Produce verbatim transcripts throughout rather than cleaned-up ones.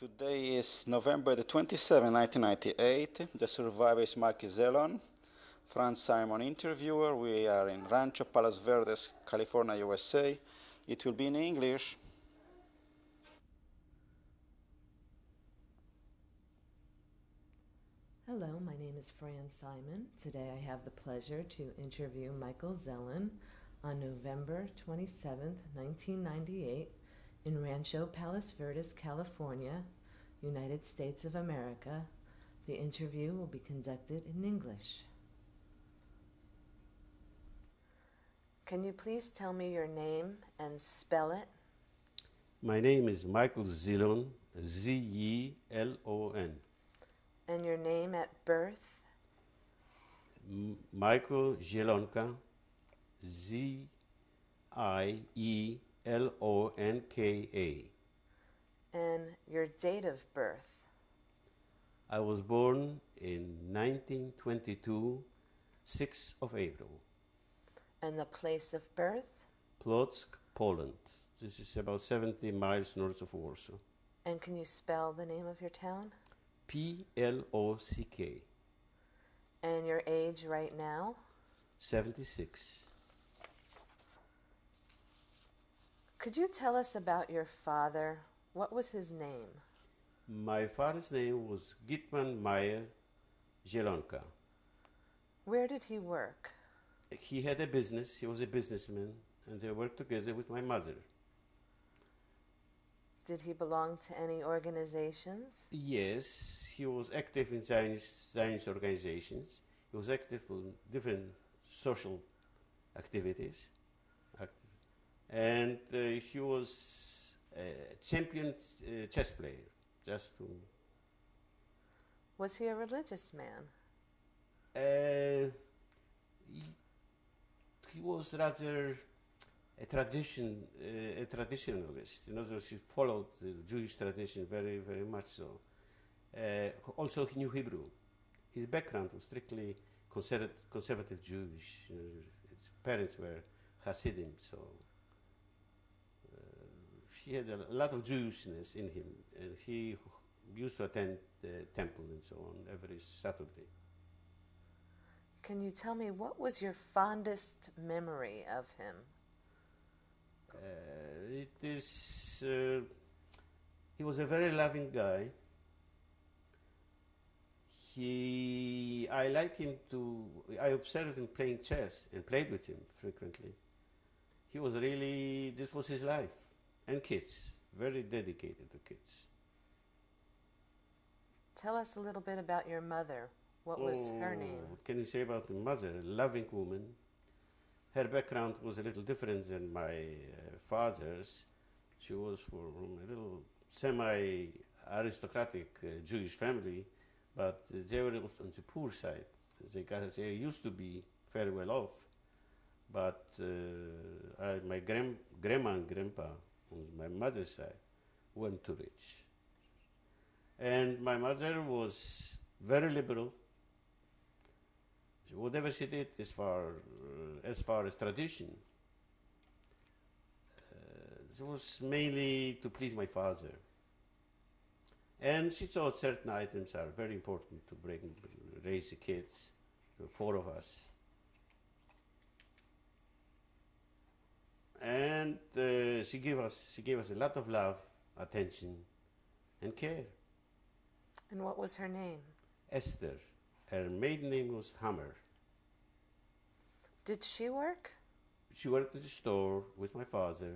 Today is November the twenty-seventh, nineteen ninety-eight. The survivor is Marky Zelon. Franz Simon interviewer. We are in Rancho Palos Verdes, California, U S A. It will be in English. Hello, my name is Fran Simon. Today I have the pleasure to interview Michael Zelon on November twenty-seventh, nineteen ninety-eight in Rancho Palos Verdes, California, United States of America. The interview will be conducted in English. Can you please tell me your name and spell it? My name is Michael Zelon, Z E L O N. And your name at birth? M Michael Zelonka, Z I E L O N K A. And your date of birth? I was born in nineteen twenty-two, sixth of April. And the place of birth? Plock, Poland. This is about seventy miles north of Warsaw. And can you spell the name of your town? P L O C K. And your age right now? seventy-six. Could you tell us about your father? What was his name? My father's name was Gitman Meyer Zelonka. Where did he work? He had a business, he was a businessman, and they worked together with my mother. Did he belong to any organizations? Yes, he was active in Zionist, Zionist organizations. He was active in different social activities. And uh, he was a champion uh, chess player, just to... Was he a religious man? Uh, he, he was rather a tradition, uh, a traditionalist. In other words, he followed the Jewish tradition very, very much so. Uh, also, he knew Hebrew. His background was strictly conservative, conservative Jewish. Uh, his parents were Hasidim, so uh, he had a lot of Jewishness in him, and he used to attend the temple and so on every Saturday. Can you tell me what was your fondest memory of him? Uh, it is, uh, he was a very loving guy. He, I like him to, I observed him playing chess and played with him frequently. He was really, this was his life. And kids, very dedicated to kids. Tell us a little bit about your mother. What oh, was her name? What can you say about the mother? A loving woman. Her background was a little different than my uh, father's. She was from a little semi-aristocratic uh, Jewish family, but uh, they were on the poor side. They, got, they used to be very well off, but uh, I, my grand, grandma and grandpa on my mother's side weren't too rich. And my mother was very liberal. Whatever she did as far, uh, as, far as tradition, uh, it was mainly to please my father. And she thought certain items are very important to bring, raise the kids, the four of us. And uh, she gave us, she gave us a lot of love, attention, and care. And what was her name? Esther. Her maiden name was Hammer. Did she work? She worked at the store with my father.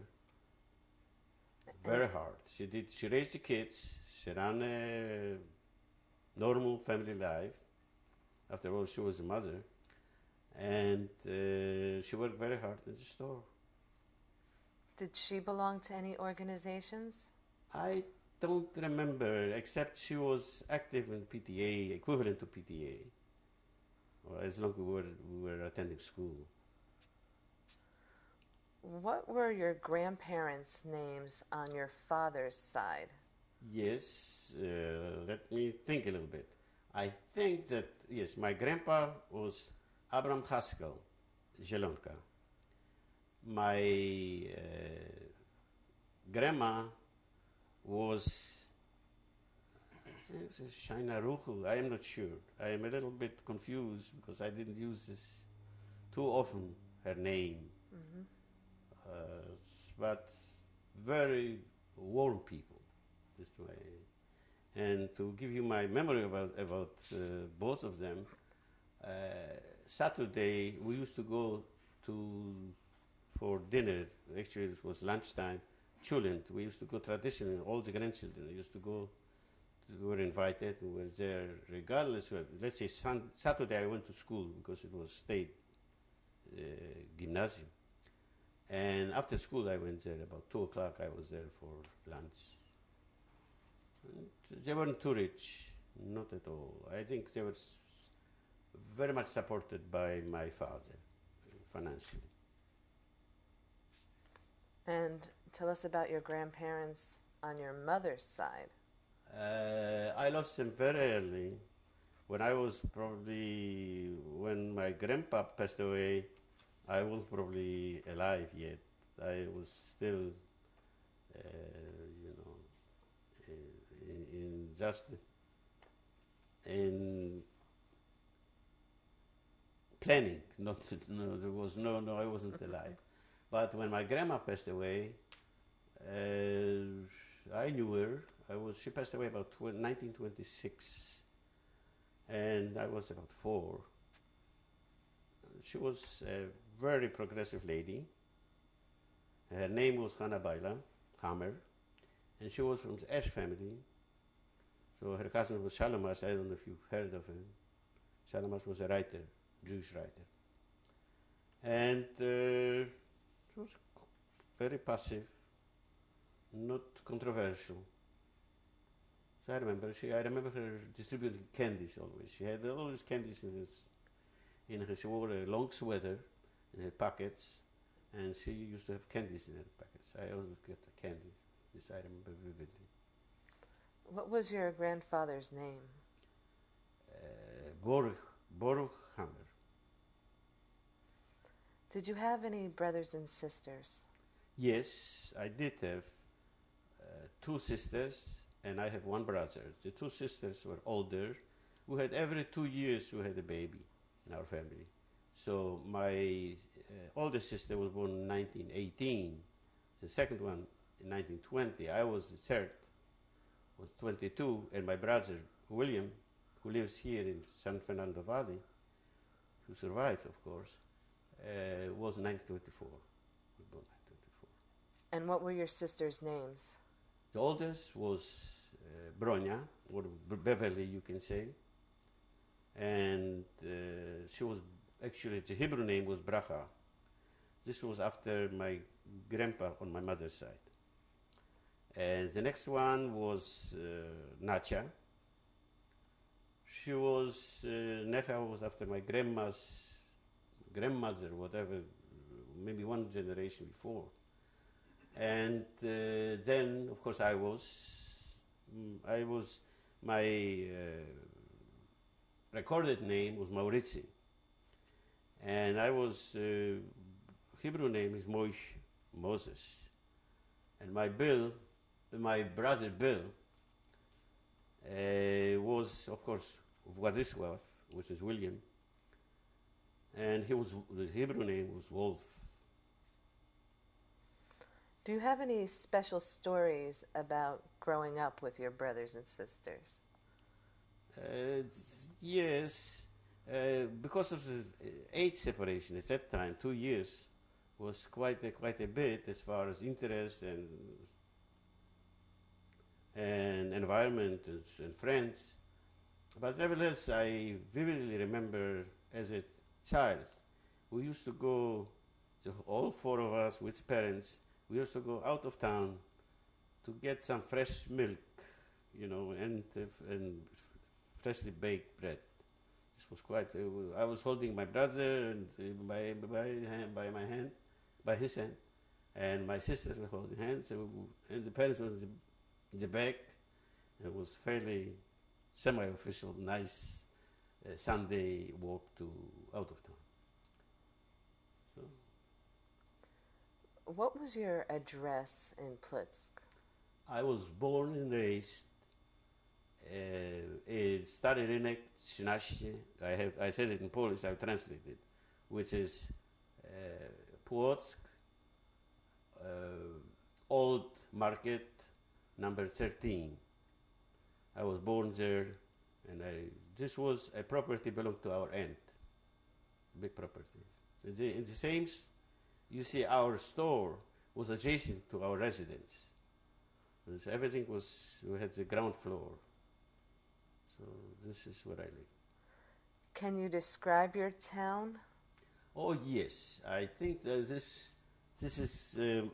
Very hard. She did. She raised the kids. She ran a normal family life. After all, she was a mother, and uh, she worked very hard at the store. Did she belong to any organizations? I don't remember, except she was active in P T A, equivalent to P T A. Well, as long as we were, we were attending school. What were your grandparents' names on your father's side? Yes, uh, let me think a little bit. I think that, yes, my grandpa was Abraham Haskell Zelonka. My uh, grandma was It's a Shaina Ruhu. I am not sure. I am a little bit confused because I didn't use this too often, her name. Mm-hmm. Uh, but very warm people, this way. And to give you my memory about, about uh, both of them, uh, Saturday we used to go to for dinner. Actually, it was lunchtime. Chulent. We used to go traditionally. All the grandchildren used to go. We were invited. We were there regardless. Of, let's say sun, Saturday I went to school because it was state uh, gymnasium. And after school I went there. About two o'clock I was there for lunch. And they weren't too rich, not at all. I think they were very much supported by my father financially. And tell us about your grandparents on your mother's side. Uh, I lost them very early. When I was probably, when my grandpa passed away, I was probably alive yet. I was still, uh, you know, in, in just in planning. Not, no, there was no, no, I wasn't alive. But when my grandma passed away, uh, I knew her. I was. She passed away about nineteen twenty-six, and I was about four. She was a very progressive lady. Her name was Hannah Baila Hammer, and she was from the Ash family. So her cousin was Shalomas. I don't know if you've heard of him. Shalomas was a writer, Jewish writer, and uh, she was very passive, not controversial. So I remember she. I remember her distributing candies always. She had all these candies in her. In her, she wore a long sweater in her pockets, and she used to have candies in her pockets. I always get the candy. This I remember vividly. What was your grandfather's name? Uh, Boruch, Boruch Hammer. Did you have any brothers and sisters? Yes, I did have uh, two sisters, and I have one brother. The two sisters were older. We had every two years we had a baby in our family. So my uh, oldest sister was born in nineteen eighteen. The second one in nineteen twenty. I was the third, was twenty-two, and my brother William, who lives here in San Fernando Valley, who survived, of course, uh, was nineteen twenty-four. Born nineteen twenty-four. And what were your sisters' names? The oldest was uh, Bronya, or Beverly, you can say. And uh, she was, actually, the Hebrew name was Bracha. This was after my grandpa on my mother's side. And the next one was uh, Nacha. She was, uh, Necha was after my grandma's grandmother, whatever, maybe one generation before. And uh, then, of course, I was, mm, I was, my uh, recorded name was Maurizi. And I was, uh, Hebrew name is Moish, Moses. And my Bill, my brother Bill, uh, was, of course, Władysław, which is William. And he was, the Hebrew name was Wolf. Do you have any special stories about growing up with your brothers and sisters? Uh, yes, uh, because of the age separation at that time, two years was quite a, quite a bit as far as interest and and environment and, and friends. But nevertheless, I vividly remember as a child, we used to go, to all four of us with parents, we used to go out of town to get some fresh milk, you know, and uh, and freshly baked bread. This was quite. Uh, I was holding my brother and uh, by by hand, by my hand, by his hand, and my sisters were holding hands, and, we, and the parents were in the, in the back. It was fairly semi-official, nice uh, Sunday walk to out of town. So. What was your address in Plitsk? I was born and raised uh, stary rynek trzynaście. I have I said it in Polish. I've translated, which is uh, Płock, uh, Old Market, number thirteen. I was born there, and I, this was a property belonged to our aunt, big property. In the, in the same, you see, our store was adjacent to our residence. So everything was, we had the ground floor. So this is where I live. Can you describe your town? Oh yes, I think that this, this is, um,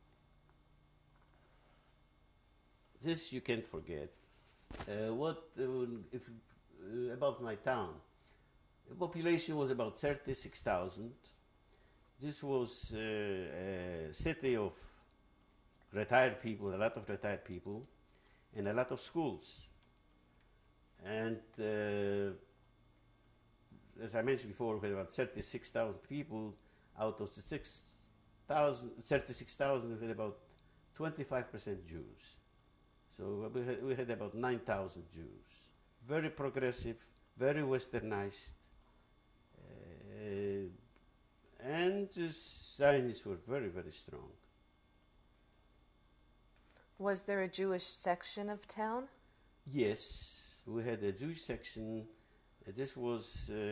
this you can't forget. Uh, what, uh, if, uh, about my town? The population was about thirty-six thousand. This was uh, a city of retired people, a lot of retired people, and a lot of schools. And uh, as I mentioned before, we had about thirty-six thousand people. Out of the six thousand, thirty-six thousand, we had about twenty-five percent Jews. So we had, we had about nine thousand Jews. Very progressive, very westernized. Uh, and the Zionists were very, very strong. Was there a Jewish section of town? Yes, we had a Jewish section. Uh, this was uh,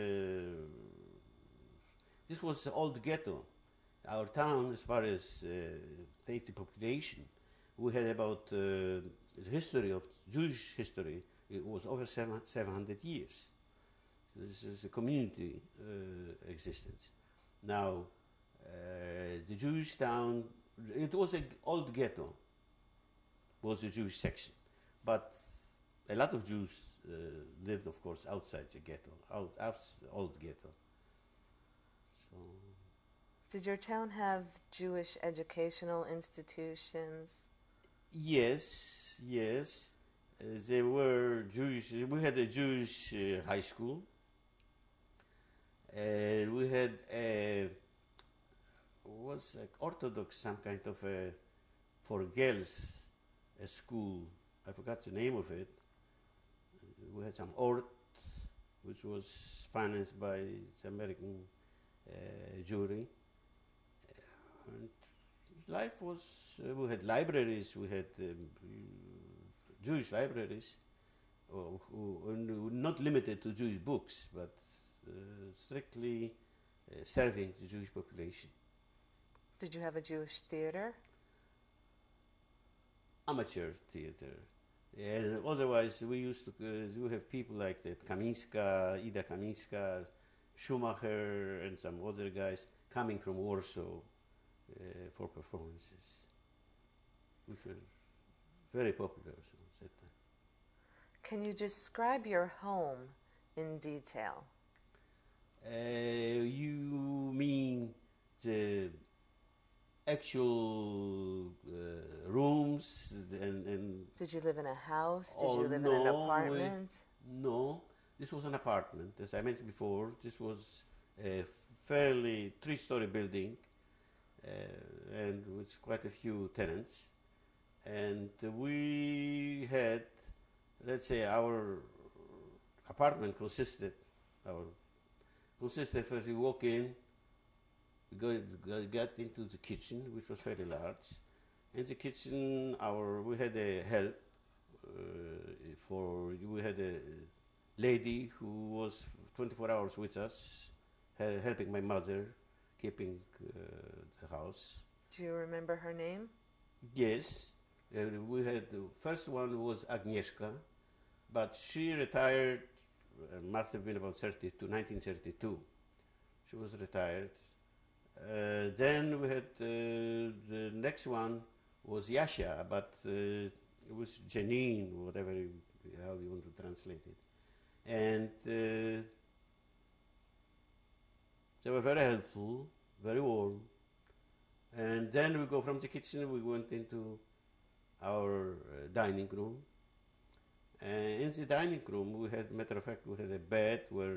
this was the old ghetto. Our town, as far as uh, take the population, we had about uh, the history of Jewish history. It was over seven, seven hundred years. So this is a community uh, existence. Now, uh, the Jewish town, it was an old ghetto, was the Jewish section. But a lot of Jews uh, lived, of course, outside the ghetto, out, out old ghetto. So, did your town have Jewish educational institutions? yes, yes. Uh, there were Jewish, we had a Jewish uh, high school. And we had a, was like Orthodox, some kind of a, for girls, a school. I forgot the name of it. We had some Ort, which was financed by the American uh, Jewry. And life was, uh, we had libraries, we had um, Jewish libraries, uh, who, who, not limited to Jewish books, but uh, strictly uh, serving the Jewish population. Did you have a Jewish theater? Amateur theater. And otherwise, we used to uh, we have people like that, Kaminska, Ida Kaminska, Schumacher, and some other guys coming from Warsaw uh, for performances, which were very popular at that time. Can you describe your home in detail? Uh, you mean the actual uh, rooms and, and... Did you live in a house? Did oh, you live no, in an apartment? We, no, this was an apartment. As I mentioned before, this was a fairly three-story building uh, and with quite a few tenants. And we had, let's say, our apartment consisted, our consisted as you walk in, we go, go, got into the kitchen, which was fairly large. In the kitchen, our we had a help uh, for, we had a lady who was twenty-four hours with us, helping my mother, keeping uh, the house. Do you remember her name? Yes. Uh, we had, the first one was Agnieszka, but she retired, uh, must have been about thirty-two, nineteen thirty-two. She was retired. Uh, then we had, uh, the next one was Yasia, but uh, it was Janine, whatever, you, how you want to translate it. And uh, they were very helpful, very warm. And then we go from the kitchen, we went into our uh, dining room. And in the dining room, we had, matter of fact, we had a bed where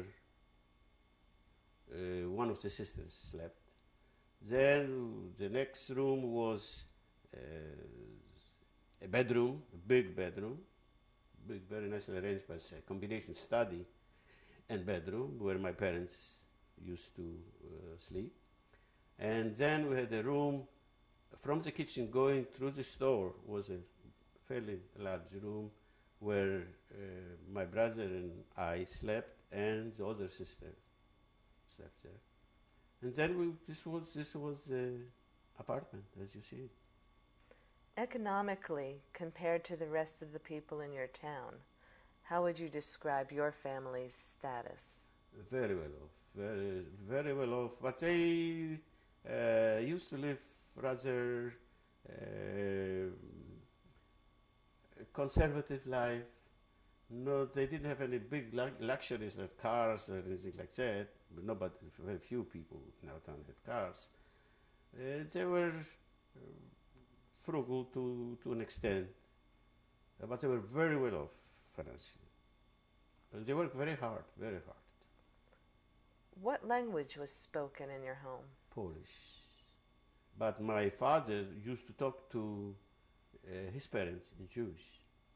uh, one of the sisters slept. Then the next room was uh, a bedroom, a big bedroom, big, very nicely arranged by a combination study and bedroom where my parents used to uh, sleep. And then we had a room from the kitchen going through the store was a fairly large room where uh, my brother and I slept and the other sister slept there. And then we, this was this was the apartment, as you see. Economically, compared to the rest of the people in your town, how would you describe your family's status? Very well off, very very well off. But they uh, used to live rather uh, conservative life. No, they didn't have any big lu- luxuries like cars or anything like that. But nobody, very few people in our town had cars. Uh, they were uh, frugal to, to an extent, uh, but they were very well off financially. But they worked very hard, very hard. What language was spoken in your home? Polish. But my father used to talk to uh, his parents in Jewish.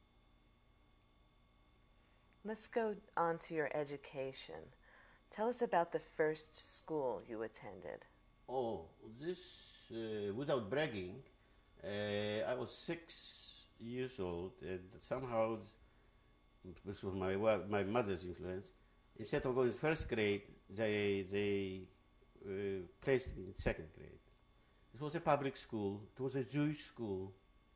Let's go on to your education. Tell us about the first school you attended. Oh, this, uh, without bragging, uh, I was six years old, and somehow, this was my wa- my mother's influence, instead of going first grade, they, they uh, placed me in second grade. It was a public school, it was a Jewish school,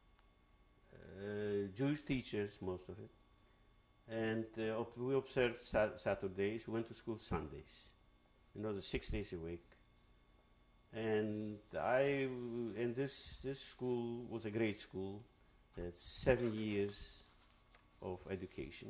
uh, Jewish teachers, most of it. And uh, op- we observed sa- Saturdays, we went to school Sundays, you know, the six days a week. And I, and this, this school was a great school. That's seven years of education.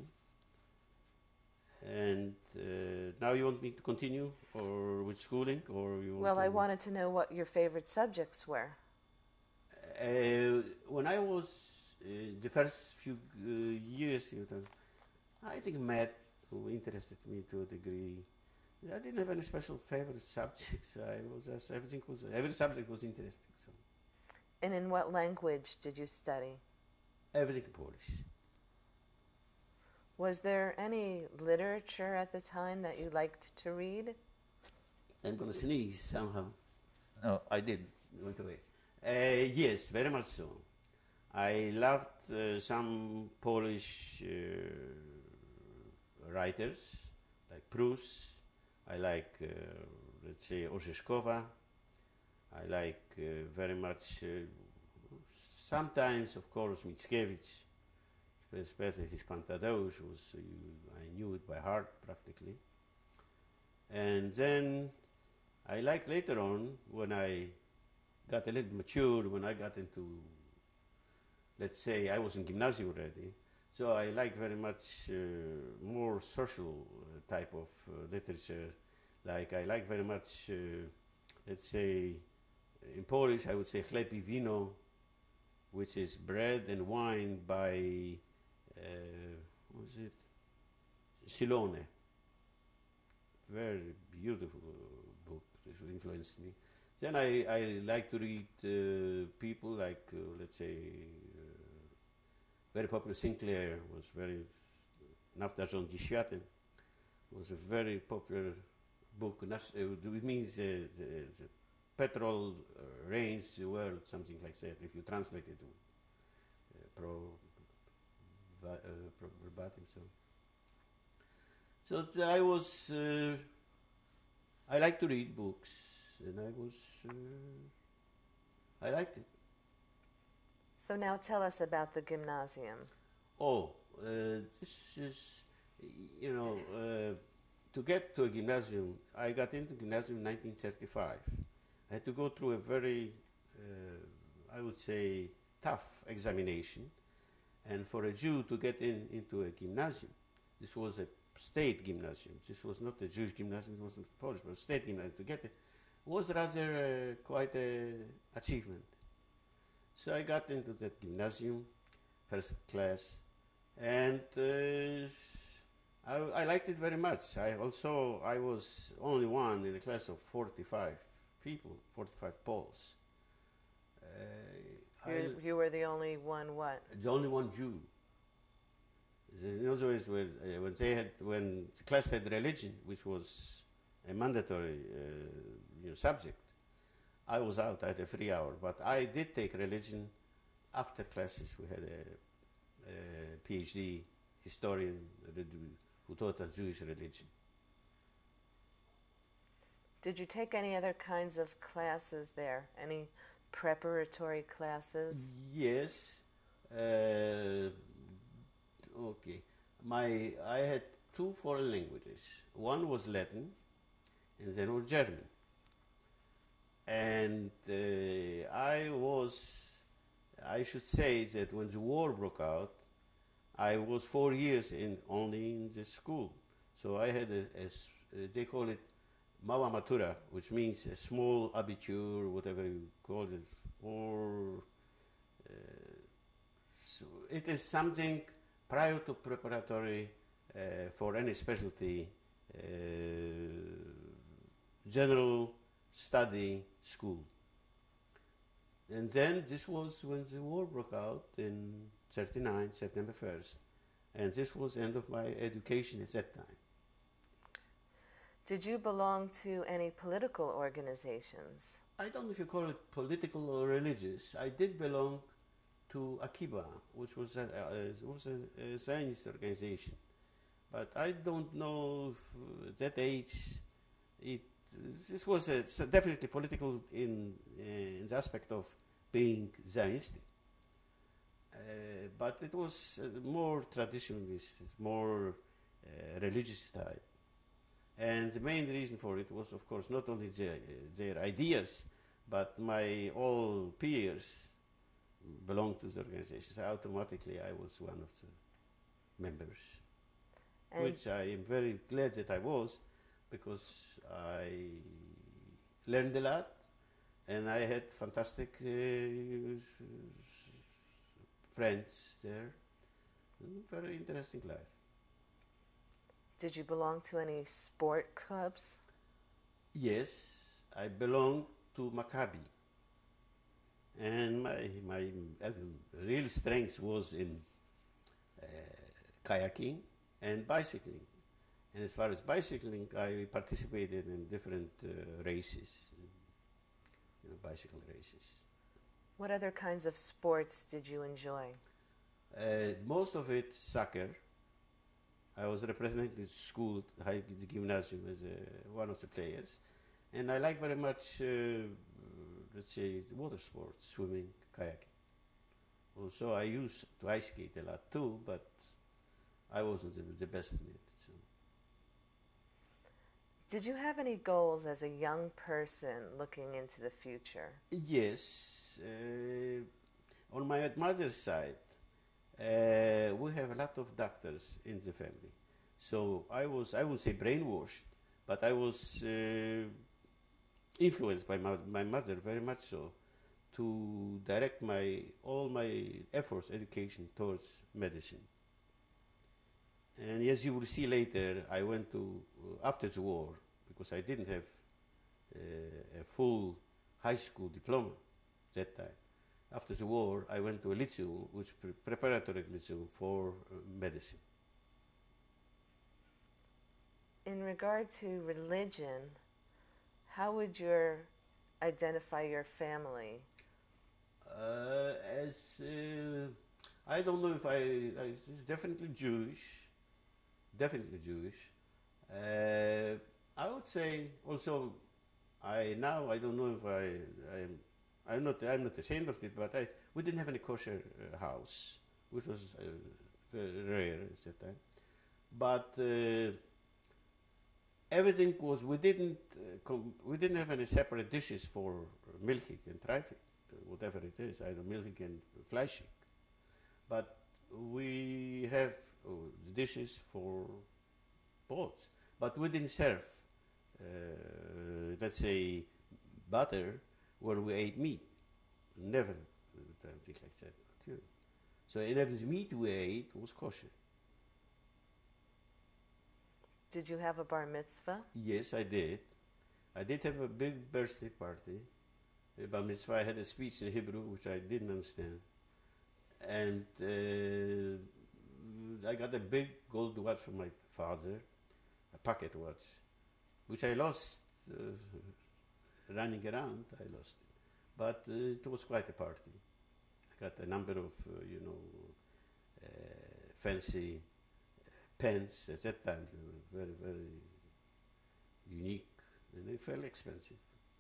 And uh, now you want me to continue, or with schooling, or you? Want Well, to I wanted to know what your favorite subjects were. Uh, when I was uh, the first few uh, years, you know, I think math interested me to a degree. I didn't have any special favorite subjects. I was just, everything was, every subject was interesting. So And in what language did you study? everything Polish. Was there any literature at the time that you liked to read? I'm going to sneeze somehow. No, I did. It went away. Uh, yes, very much so. I loved uh, some Polish uh, writers, like Prus. I like, uh, let's say, Orzeszkowa. I like uh, very much, uh, sometimes, of course, Mickiewicz, especially his Pantadeusz, was, uh, I knew it by heart, practically. And then I liked later on, when I got a little mature, when I got into, let's say, I was in gymnasium already, so I liked very much uh, more social uh, type of uh, literature. Like I like very much, uh, let's say, in Polish I would say chleb i wino, which is bread and wine by, uh, what was it, Zelon. Very beautiful uh, book, this influenced me. Then I, I like to read uh, people like, uh, let's say, uh, very popular Sinclair was very, Nafta rządzi światem was a very popular book. Uh, it means uh, the, the petrol uh, reigns the world, something like that, if you translate it to uh, pro, va, uh, pro verbatim. So, so th- I was, uh, I like to read books, and I was, uh, I liked it. So now tell us about the gymnasium. Oh, uh, this is, you know, uh, to get to a gymnasium, I got into gymnasium in nineteen thirty-five. I had to go through a very, uh, I would say, tough examination. And for a Jew to get in into a gymnasium, this was a state gymnasium. This was not a Jewish gymnasium, it wasn't Polish, but a state gymnasium. To get it was rather uh, quite an achievement. So I got into that gymnasium, first class, and uh, I, I liked it very much. I also, I was only one in a class of forty-five people, forty-five Poles. Uh, You, I, you were the only one what? the only one Jew. In other words, when, uh, when they had, when the class had religion, which was a mandatory uh, you know, subject, I was out. I had a free hour, but I did take religion after classes. We had a, a PhD historian who taught us Jewish religion. Did you take any other kinds of classes there? Any preparatory classes? Yes. Uh, okay. My I had two foreign languages. One was Latin, and then was German. And uh, I was, I should say that when the war broke out, I was four years in only in the school. So I had a, a s- uh, they call it Mawa Matura, which means a small abitur, whatever you call it, or uh, so it is something prior to preparatory uh, for any specialty, uh, general study school. And then this was when the war broke out in thirty-nine, September first, and this was the end of my education at that time. Did you belong to any political organizations? I don't know if you call it political or religious. I did belong to Akiba, which was a, uh, was a, a Zionist organization. But I don't know if at that age, it, this was a, it's definitely political in, uh, in the aspect of being Zionistic. Uh, but it was uh, more traditionalist, more uh, religious type. And the main reason for it was, of course, not only their, their ideas, but my all peers belonged to the organization. So automatically I was one of the members, And which I am very glad that I was, because I learned a lot, and I had fantastic uh, friends there. Very interesting life. did you belong to any sport clubs? Yes, I belong to Maccabi, and my my uh, real strength was in uh, kayaking and bicycling. And as far as bicycling, I participated in different uh, races, you know, bicycle races. What other kinds of sports did you enjoy? Uh, most of it soccer. I was representing the school, high the gymnasium, as uh, one of the players, and I like very much, uh, let's say, water sports, swimming, kayaking. Also, I used to ice skate a lot too, but I wasn't the, the best in it. So. Did you have any goals as a young person looking into the future? Yes, uh, on my mother's side, uh, we have a lot of doctors in the family. So I was, I would say brainwashed, but I was uh, influenced by my, my mother very much so, to direct my, all my efforts, education towards medicine. And as you will see later, I went to, uh, after the war, because I didn't have uh, a full high school diploma that time. After the war, I went to a lyceum, which pre preparatory lyceum for uh, medicine. In regard to religion, how would you identify your family? Uh, as uh, I don't know if I, I definitely Jewish, definitely Jewish. Uh, I would say also, I now I don't know if I I am. I'm not, I'm not ashamed of it, but I, we didn't have any kosher uh, house, which was uh, very rare at that time. But uh, everything was, we didn't, uh, com we didn't have any separate dishes for milchig and treifig, uh, whatever it is, either milchig and fleischig. But we have uh, dishes for both. But we didn't serve, uh, let's say, butter when we ate meat. Never things like that. Okay. So every meat we ate was kosher. Did you have a bar mitzvah? Yes, I did. I did have a big birthday party. A bar mitzvah, I had a speech in Hebrew, which I didn't understand. And uh, I got a big gold watch from my father, a pocket watch, which I lost uh, running around. I lost it, but uh, it was quite a party. I got a number of uh, you know uh, fancy pens at that time. They were very very unique, and they felt expensive.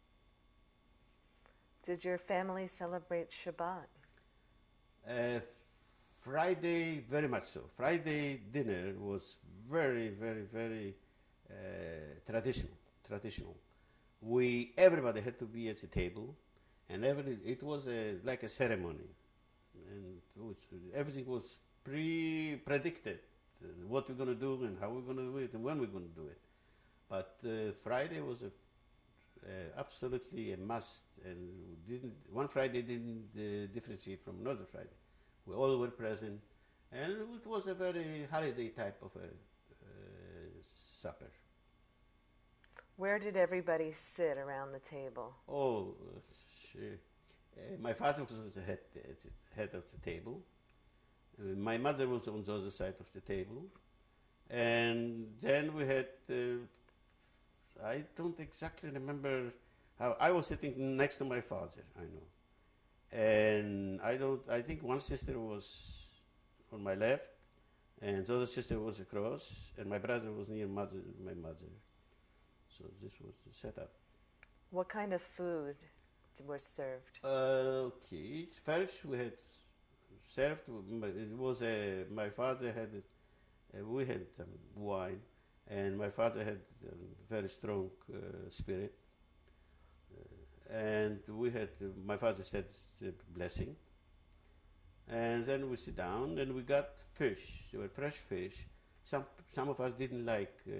Did your family celebrate Shabbat? Uh, Friday, very much so. Friday dinner was very, very, very uh, traditional. Traditional. We everybody had to be at the table, and every it was a, like a ceremony, and it was, everything was pre-predicted. Uh, what we're going to do and how we're going to do it and when we're going to do it. But uh, Friday was a Uh, absolutely a must, and didn't one Friday didn't uh, differentiate from another Friday. We all were present, and it was a very holiday type of a uh, supper. Where did everybody sit around the table? Oh, uh, sure. Uh, my father was the head, uh, head of the table. Uh, my mother was on the other side of the table, and then we had. Uh, I don't exactly remember how I was sitting next to my father. I know, and I don't. I think one sister was on my left, and the other sister was across, and my brother was near mother, my mother. So this was the setup. What kind of food was served? Uh, okay, first we had served. It was a. My father had. A, we had some wine. And my father had a very strong uh, spirit. Uh, and we had, uh, my father said the blessing. And then we sit down and we got fish. They were fresh fish. Some, some of us didn't like uh,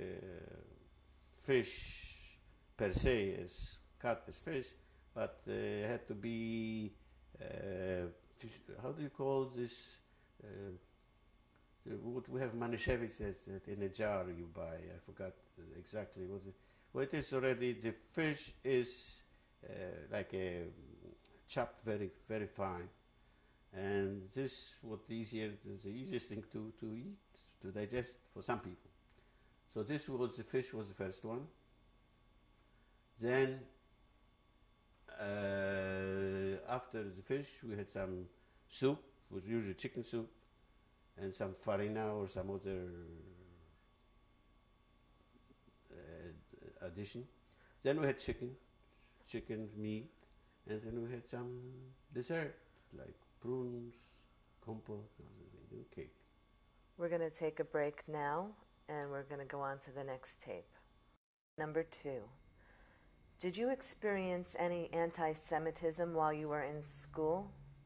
fish per se, as cut as fish, but uh, it had to be, uh, fish, how do you call this? Uh, The, what we have manischewitz in a jar you buy. I forgot exactly what it. Well, it is already. The fish is uh, like a chopped very very fine, and this was easier the easiest thing to to eat to digest for some people. So this was the fish was the first one. Then uh, after the fish we had some soup. It was usually chicken soup. And some farina or some other uh, addition. Then we had chicken, chicken meat, and then we had some dessert like prunes, compote, and cake. We're going to take a break now, and we're going to go on to the next tape. Number two. Did you experience any anti-Semitism while you were in school?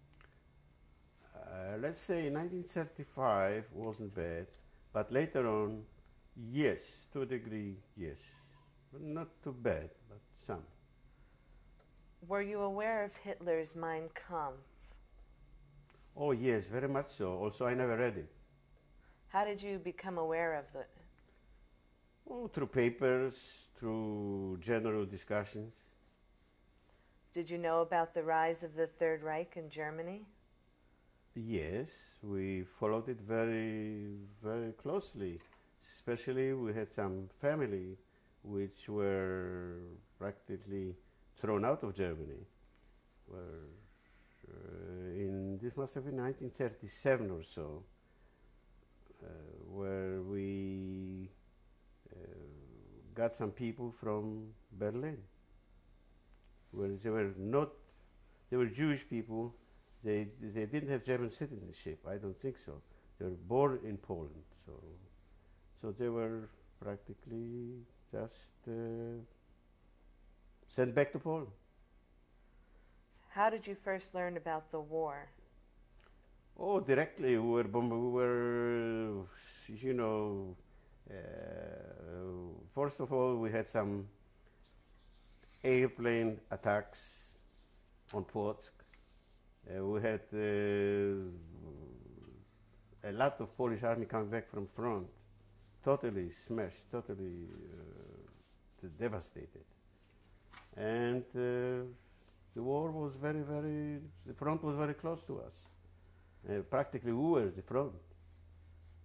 Uh, let's say nineteen thirty-five wasn't bad, but later on, yes, to a degree, yes. But not too bad, but some. Were you aware of Hitler's Mein Kampf? Oh, yes, very much so. Also, I never read it. How did you become aware of it? Oh, through papers, through general discussions. Did you know about the rise of the Third Reich in Germany? Yes, we followed it very, very closely. Especially we had some family which were practically thrown out of Germany. Were, uh, in this must have been nineteen thirty-seven or so, uh, where we uh, got some people from Berlin. Where they were not, they were Jewish people. They, they didn't have German citizenship, I don't think so. They were born in Poland, so so they were practically just uh, sent back to Poland. How did you first learn about the war? Oh, directly, we were, we were you know, uh, first of all, we had some airplane attacks on Płock. Uh, we had uh, a lot of Polish army coming back from front, totally smashed, totally uh, devastated. And uh, the war was very, very, the front was very close to us. Uh, practically we were the front.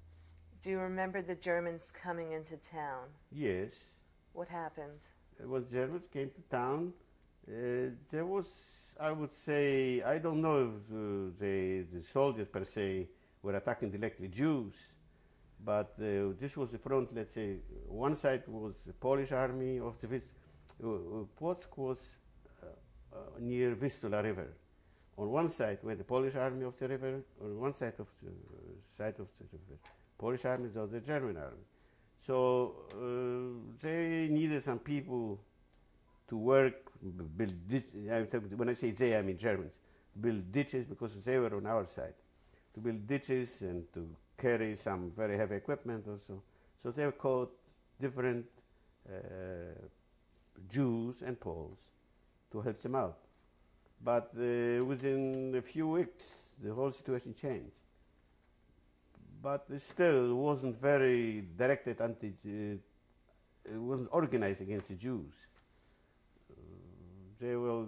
Do you remember the Germans coming into town? Yes. What happened? Uh, When Germans came to town, uh, there was, I would say, I don't know if uh, they, the soldiers per se were attacking directly Jews, but uh, this was the front, let's say, one side was the Polish army of the Vis- uh, uh, Płock was uh, uh, near Vistula River. On one side were the Polish army of the river, on one side of the uh, side of the river, Polish army, the other German army. So uh, they needed some people to work, b- build ditches. When I say they, I mean Germans, build ditches because they were on our side, to build ditches and to carry some very heavy equipment also. So they called different uh, Jews and Poles to help them out. But uh, within a few weeks, the whole situation changed. But it still wasn't very directed anti, uh, it wasn't organized against the Jews. Uh, they will,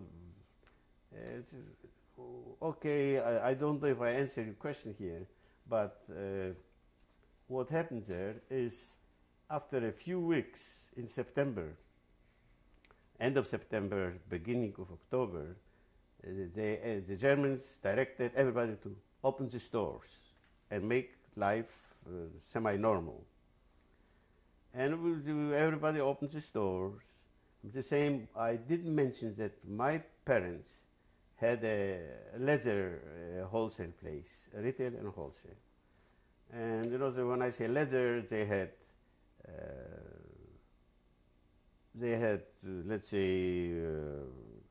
uh, okay, I, I don't know if I answered your question here, but uh, what happened there is after a few weeks in September, end of September, beginning of October, uh, they, uh, the Germans directed everybody to open the stores and make life uh, semi-normal. And we do, everybody opened the stores. The same, I didn't mention that my parents had a leather uh, wholesale place, retail and wholesale. And you know, the, when I say leather, they had, uh, they had, uh, let's say, uh,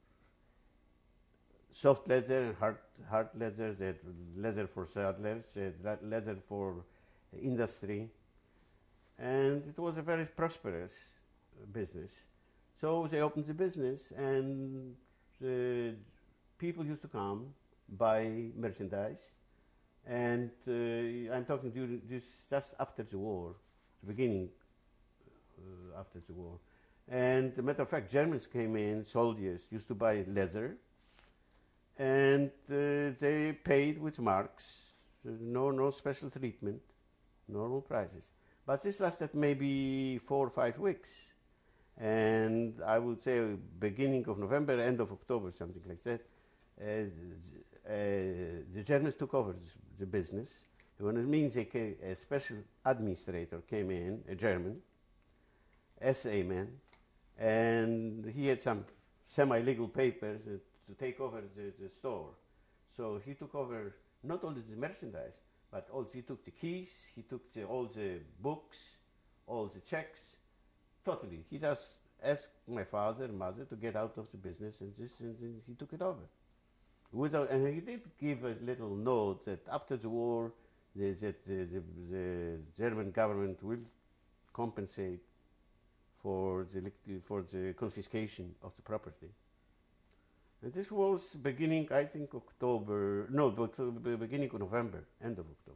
soft leather and hard, hard leather. They had leather for saddlers, they had le- leather for industry. And it was a very prosperous uh, business. So they opened the business, and the people used to come, buy merchandise. And uh, I'm talking during this just after the war, the beginning uh, after the war. And as a matter of fact, Germans came in, soldiers used to buy leather, and uh, they paid with marks, no, no special treatment, normal prices. But this lasted maybe four or five weeks. And I would say beginning of November, end of October, something like that, uh, uh, the Germans took over this, the business. When it means they came, a special administrator came in, a German, S A man, and he had some semi-legal papers uh, to take over the, the store. So he took over not only the merchandise, but also he took the keys, he took the, all the books, all the checks, totally. He just asked my father and mother to get out of the business, and this, and then he took it over. Without, and he did give a little note that after the war, the, the, the, the, the German government will compensate for the, for the confiscation of the property. And this was beginning, I think, October, no, but uh, beginning of November, end of October.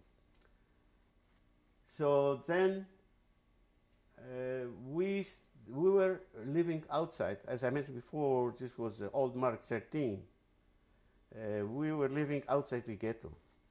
So then uh, we, st- we were living outside. As I mentioned before, this was the old Mark thirteen. Uh, we were living outside the ghetto.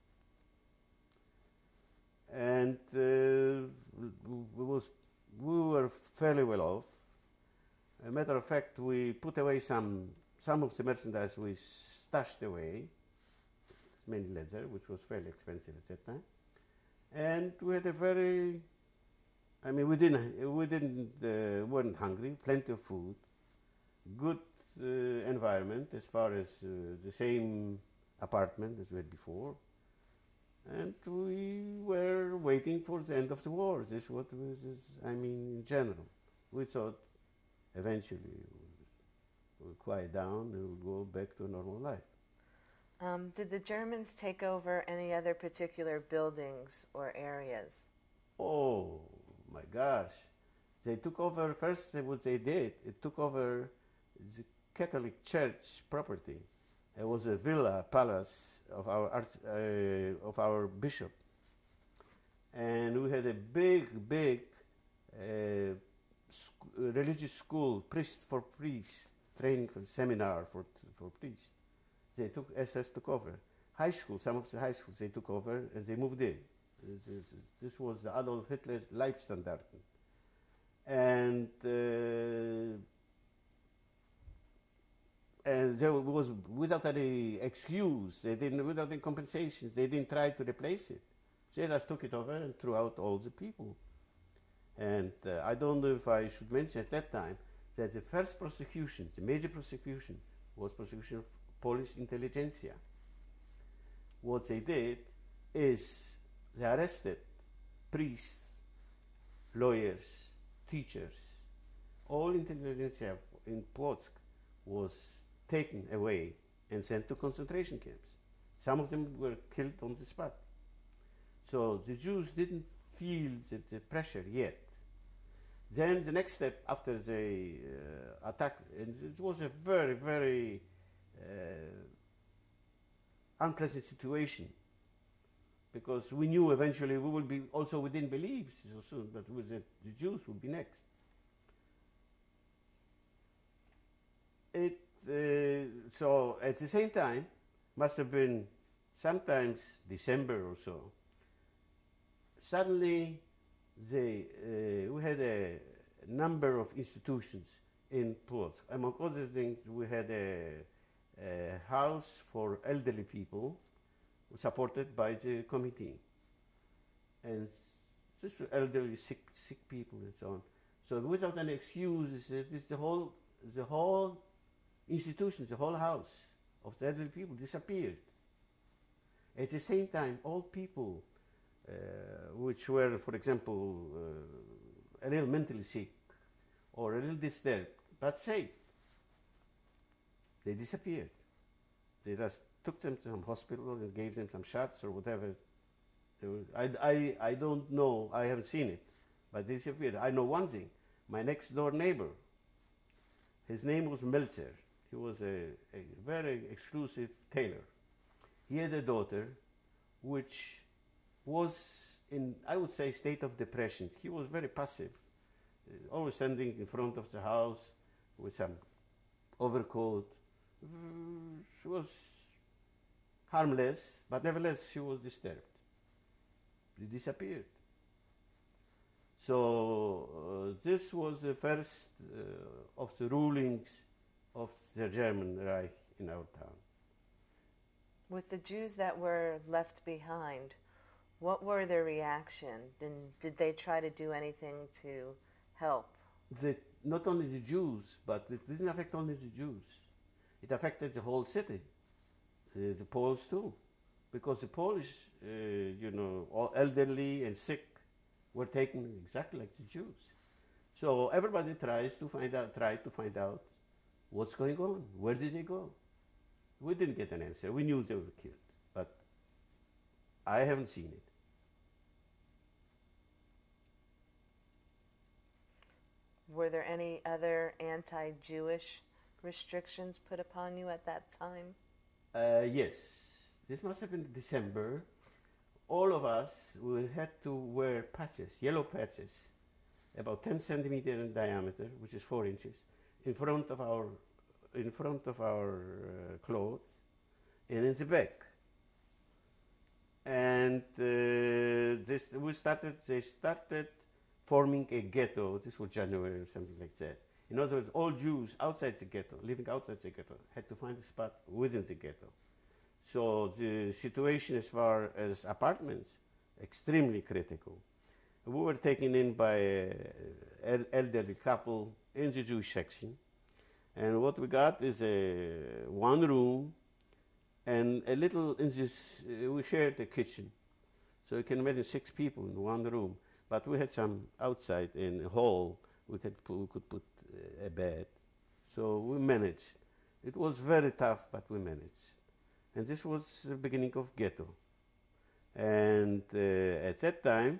And uh, we, was, we were fairly well off. As a matter of fact, we put away some Some of the merchandise we stashed away, mainly leather, which was fairly expensive at that time. And we had a very, I mean, we didn't, we didn't, uh, weren't hungry, plenty of food, good uh, environment as far as uh, the same apartment as we had before. And we were waiting for the end of the war. This is what was, I mean, in general. We thought eventually we'll quiet down and we'll go back to a normal life. Um, did the Germans take over any other particular buildings or areas? Oh my gosh. They took over, first what they did, it took over the Catholic Church property. It was a villa, palace of our, arch, uh, of our bishop. And we had a big, big uh, sc- religious school, priest for priests, training for seminar for for priests. They took S S took over high school. Some of the high schools they took over and they moved in. This, is, this was the Adolf Hitler Leibstandarte. And uh, and there was, without any excuse, they didn't, without any compensations, they didn't try to replace it. They just took it over and threw out all the people. And uh, I don't know if I should mention at that time that the first prosecution, the major prosecution, was prosecution of Polish intelligentsia. What they did is they arrested priests, lawyers, teachers. All intelligentsia in Płock was taken away and sent to concentration camps. Some of them were killed on the spot. So the Jews didn't feel the, the pressure yet. Then the next step after the uh, attack, and it was a very, very uh, unpleasant situation, because we knew eventually we will be also, we didn't believe so soon, but with the, the Jews would be next. It, uh, so at the same time, must have been sometimes December or so, suddenly they, uh, we had a number of institutions in Płock. Among other things, we had a, a house for elderly people supported by the committee. And just elderly, sick, sick people and so on. So without any excuses, uh, this, the whole, the whole institution, the whole house of the elderly people disappeared. At the same time, all people uh, which were, for example, uh, a little mentally sick or a little disturbed, but safe, they disappeared. They just took them to some hospital and gave them some shots or whatever. They were, I, I, I don't know, I haven't seen it, but they disappeared. I know one thing, my next door neighbor, his name was Meltzer. He was a, a very exclusive tailor. He had a daughter which was in, I would say, state of depression. He was very passive, uh, always standing in front of the house with some overcoat. Mm, she was harmless, but nevertheless she was disturbed. She disappeared. So uh, this was the first uh, of the rulings of the German Reich in our town. With the Jews that were left behind, what were their reaction? And did they try to do anything to help? The, not only the Jews, but it didn't affect only the Jews. It affected the whole city, uh, the Poles too, because the Polish, uh, you know, all elderly and sick were taken exactly like the Jews. So everybody tries to find out, tried to find out what's going on. Where did they go? We didn't get an answer. We knew they were killed, but I haven't seen it. Were there any other anti-Jewish restrictions put upon you at that time? Uh, yes. This must have been December. All of us, we had to wear patches, yellow patches, about ten centimeters in diameter, which is four inches, in front of our in front of our uh, clothes and in the back. And uh, this, we started, they started forming a ghetto. This was January or something like that. In other words, all Jews outside the ghetto, living outside the ghetto, had to find a spot within the ghetto. So the situation as far as apartments, extremely critical. We were taken in by an elderly couple in the Jewish section. And what we got is a one room and a little, in this, uh, we shared a kitchen. So you can imagine six people in one room. But we had some outside in a hall, we could put, we could put uh, a bed. So we managed. It was very tough, but we managed. And this was the beginning of ghetto. And uh, at that time,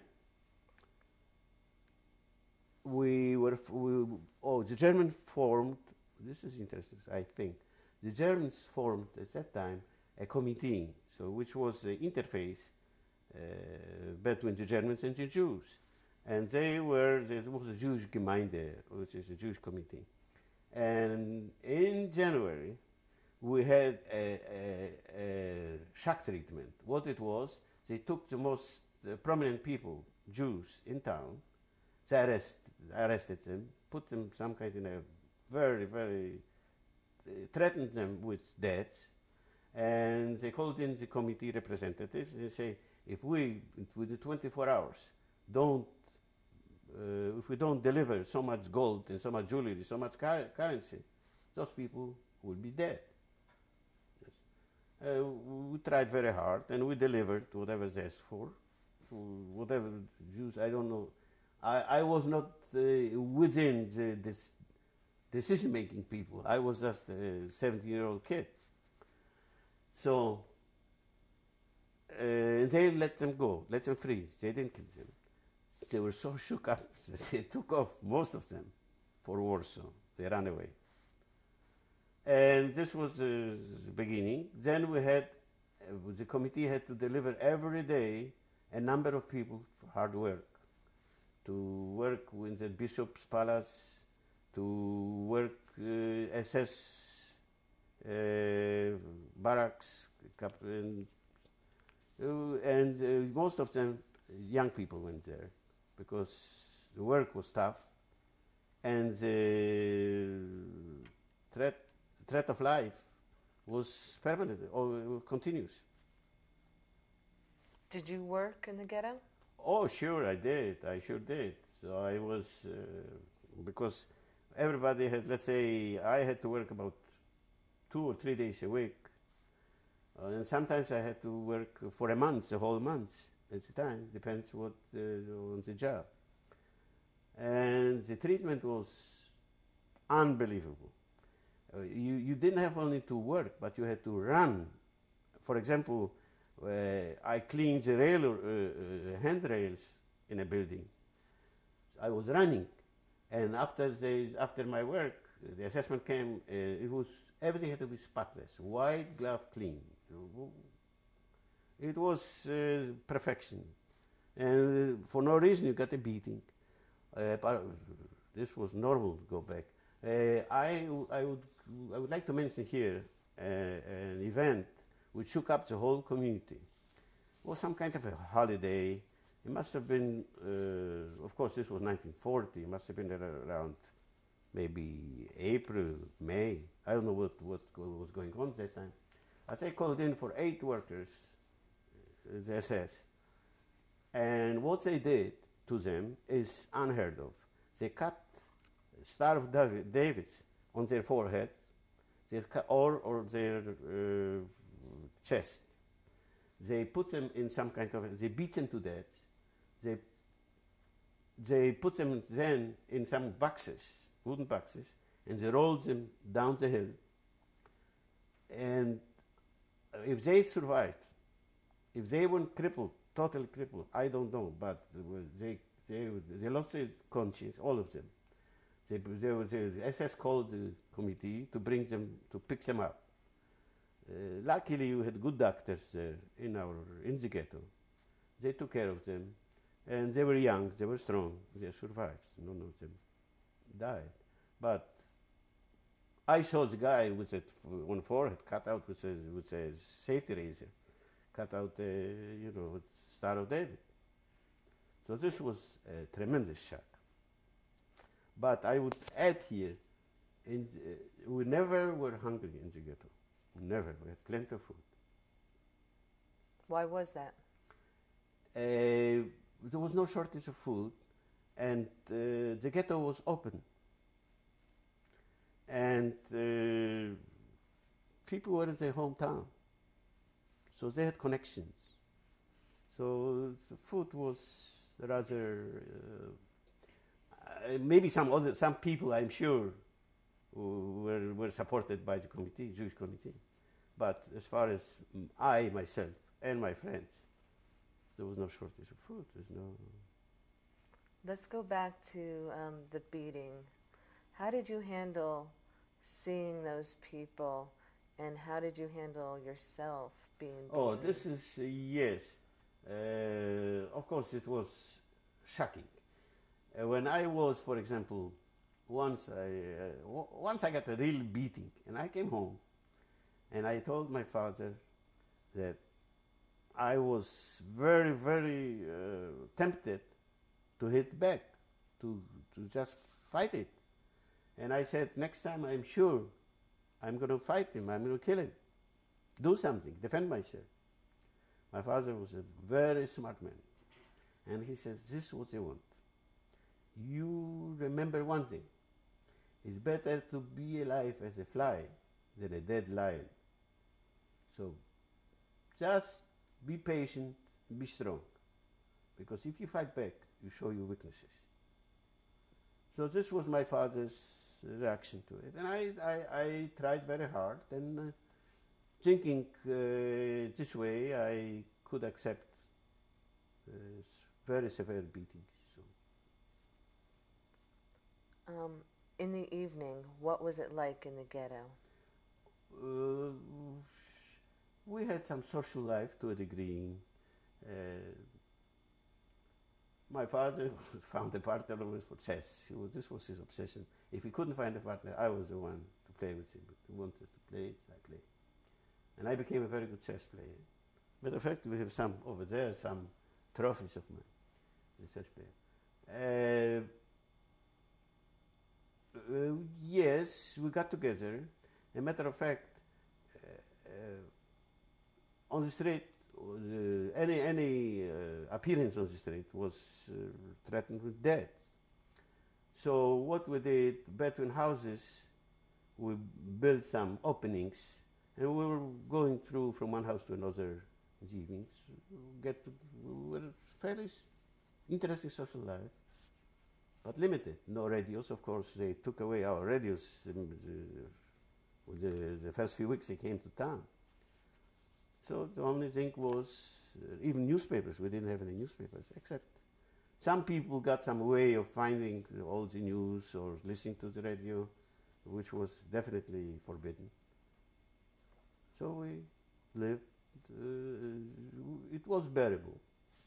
we were, we, oh, the Germans formed, this is interesting, I think. The Germans formed at that time a committee, so which was the interface uh, between the Germans and the Jews. And they were, there was a Jewish Gemeinde, which is a Jewish committee. And in January, we had a, a, a shock treatment. What it was, they took the most uh, prominent people, Jews in town. They arrest, arrested them, put them some kind in a very, very, uh, threatened them with death, and they called in the committee representatives and say, if we, within twenty-four hours, don't, uh, if we don't deliver so much gold and so much jewelry, so much car currency, those people will be dead. Yes. Uh, we tried very hard, and we delivered whatever they asked for, whatever Jews, I don't know. I, I was not uh, within the this decision-making people. I was just a seventeen-year-old kid. So uh, they let them go, let them free. They didn't kill them. They were so shook up that they took off, most of them, for Warsaw. They ran away. And this was uh, the beginning. Then we had, uh, the committee had to deliver every day a number of people for hard work. To work in the bishop's palace, to work uh, S S uh, barracks, and, uh, and uh, most of them, young people went there because the work was tough, and the threat, threat of life was permanent or continuous. Did you work in the ghetto? Oh, sure, I did. I sure did. So I was, uh, because everybody had, let's say, I had to work about two or three days a week. Uh, and sometimes I had to work for a month, a whole month at the time, depends what uh, on the job. And the treatment was unbelievable. Uh, you, you didn't have only to work, but you had to run. For example, Uh, I cleaned the rail, uh, uh, handrails in a building. I was running, and after the, after my work, the assessment came. Uh, it was everything had to be spotless, white glove clean. It was uh, perfection, and for no reason you got a beating. Uh, but this was normal. Go back. Uh, I I would I would like to mention here uh, an event which shook up the whole community. It was some kind of a holiday. It must have been, uh, of course, this was nineteen forty. It must have been around maybe April, May. I don't know what, what was going on at that time. As I called in for eight workers, uh, the S S, and what they did to them is unheard of. They cut Star of David, Davids on their forehead, they cut, or, or their uh, chest. They put them in some kind of, they beat them to death. They, they put them then in some boxes, wooden boxes, and they rolled them down the hill. And if they survived, if they weren't crippled, totally crippled, I don't know, but they, they, they lost their conscience, all of them. They, they, the S S called the committee to bring them, to pick them up. Uh, luckily, we had good doctors there in our in the ghetto. They took care of them, and they were young, they were strong, they survived. None of them died. But I saw the guy with it on forehead cut out with a, with a safety razor, cut out a, you know, Star of David. So this was a tremendous shock. But I would add here, in, uh, we never were hungry in the ghetto. Never. We had plenty of food. Why was that? Uh, there was no shortage of food, and uh, the ghetto was open. And uh, people were in their hometown, so they had connections. So the food was rather, uh, uh, maybe some other, some people, I'm sure, were, were supported by the committee, Jewish committee. But as far as I, myself, and my friends, there was no shortage of food. There's no. Let's go back to um, the beating. How did you handle seeing those people, and how did you handle yourself being beaten? Oh, this is, uh, yes. Uh, of course, it was shocking. Uh, when I was, for example, once I, uh, w once I got a real beating, and I came home, and I told my father that I was very, very uh, tempted to hit back, to, to just fight it. And I said, next time I'm sure I'm going to fight him, I'm going to kill him. Do something, defend myself. My father was a very smart man. And he says, this is what you want. You remember one thing. It's better to be alive as a fly than a dead lion. So just be patient, be strong. Because if you fight back, you show your weaknesses. So this was my father's reaction to it. And I, I, I tried very hard. And uh, thinking uh, this way, I could accept uh, very severe beatings. So. Um, in the evening, what was it like in the ghetto? Uh, we had some social life to a degree. Uh, my father found a partner always for chess. He was, this was his obsession. If he couldn't find a partner, I was the one to play with him. He wanted to play, I played. And I became a very good chess player. Matter of fact, we have some over there, some trophies of mine, the chess player. Uh, uh, yes, we got together. As a matter of fact, uh, uh, on the street, uh, any, any uh, appearance on the street was uh, threatened with death. So what we did, between houses, we built some openings, and we were going through from one house to another in the evenings. Get to, we were fairly interesting social life, but limited. No radios, of course. They took away our radios um, the, the, the first few weeks they came to town. So the only thing was, uh, even newspapers, we didn't have any newspapers, except some people got some way of finding all the news or listening to the radio, which was definitely forbidden. So we lived, uh, it was bearable.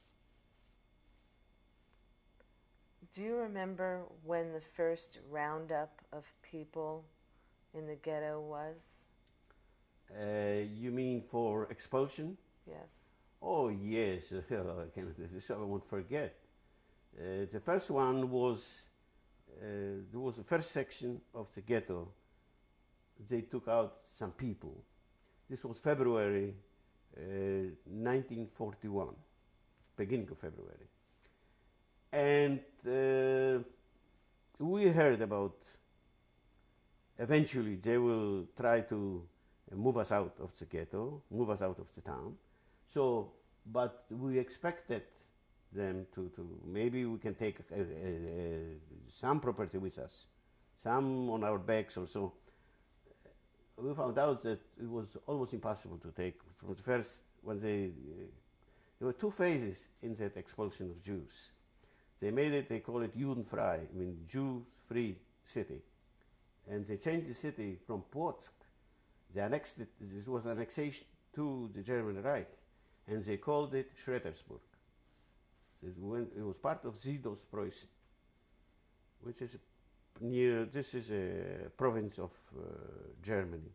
Do you remember when the first roundup of people in the ghetto was? Uh, you mean for expulsion? Yes. Oh, yes. I can, this I won't forget. Uh, the first one was, uh, there was the first section of the ghetto. They took out some people. This was February uh, nineteen forty-one, beginning of February. And uh, we heard about, eventually they will try to move us out of the ghetto, move us out of the town. So, but we expected them to, to maybe we can take uh, uh, uh, some property with us, some on our backs or so. We found out that it was almost impossible to take. From the first, when they, uh, there were two phases in that expulsion of Jews. They made it, they call it Judenfrei, I mean Jew-free city. And they changed the city from Płock. They annexed it, this was annexation to the German Reich, and they called it Schroedersburg. It, went, it was part of Südostpreußen, which is near, this is a province of uh, Germany.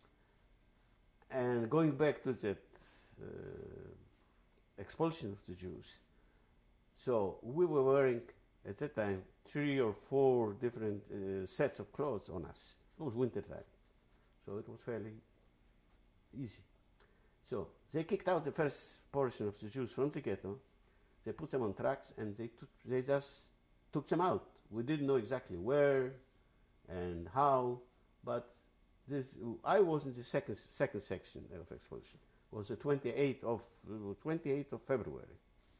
And going back to that uh, expulsion of the Jews, so we were wearing, at that time, three or four different uh, sets of clothes on us. It was winter time, so it was fairly easy. So they kicked out the first portion of the Jews from the ghetto. They put them on trucks, and they, took, they just took them out. We didn't know exactly where and how, but this, I was in the second, second section of expulsion. It was the twenty-eighth of, twenty-eighth of February.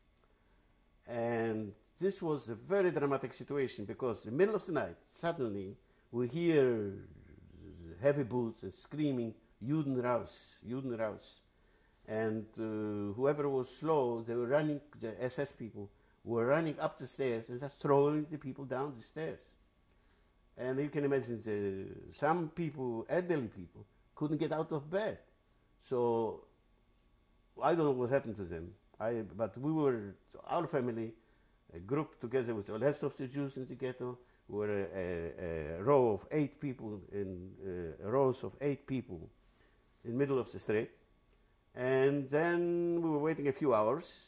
And this was a very dramatic situation, because in the middle of the night, suddenly we hear heavy boots and screaming, Juden raus, Juden raus. And uh, whoever was slow, they were running, the S S people were running up the stairs and just throwing the people down the stairs. And you can imagine the, some people, elderly people, couldn't get out of bed. So I don't know what happened to them. I, but we were, our family, a group together with the rest of the Jews in the ghetto, we were a, a, a row of eight people, in uh, rows of eight people in the middle of the street. And then we were waiting a few hours,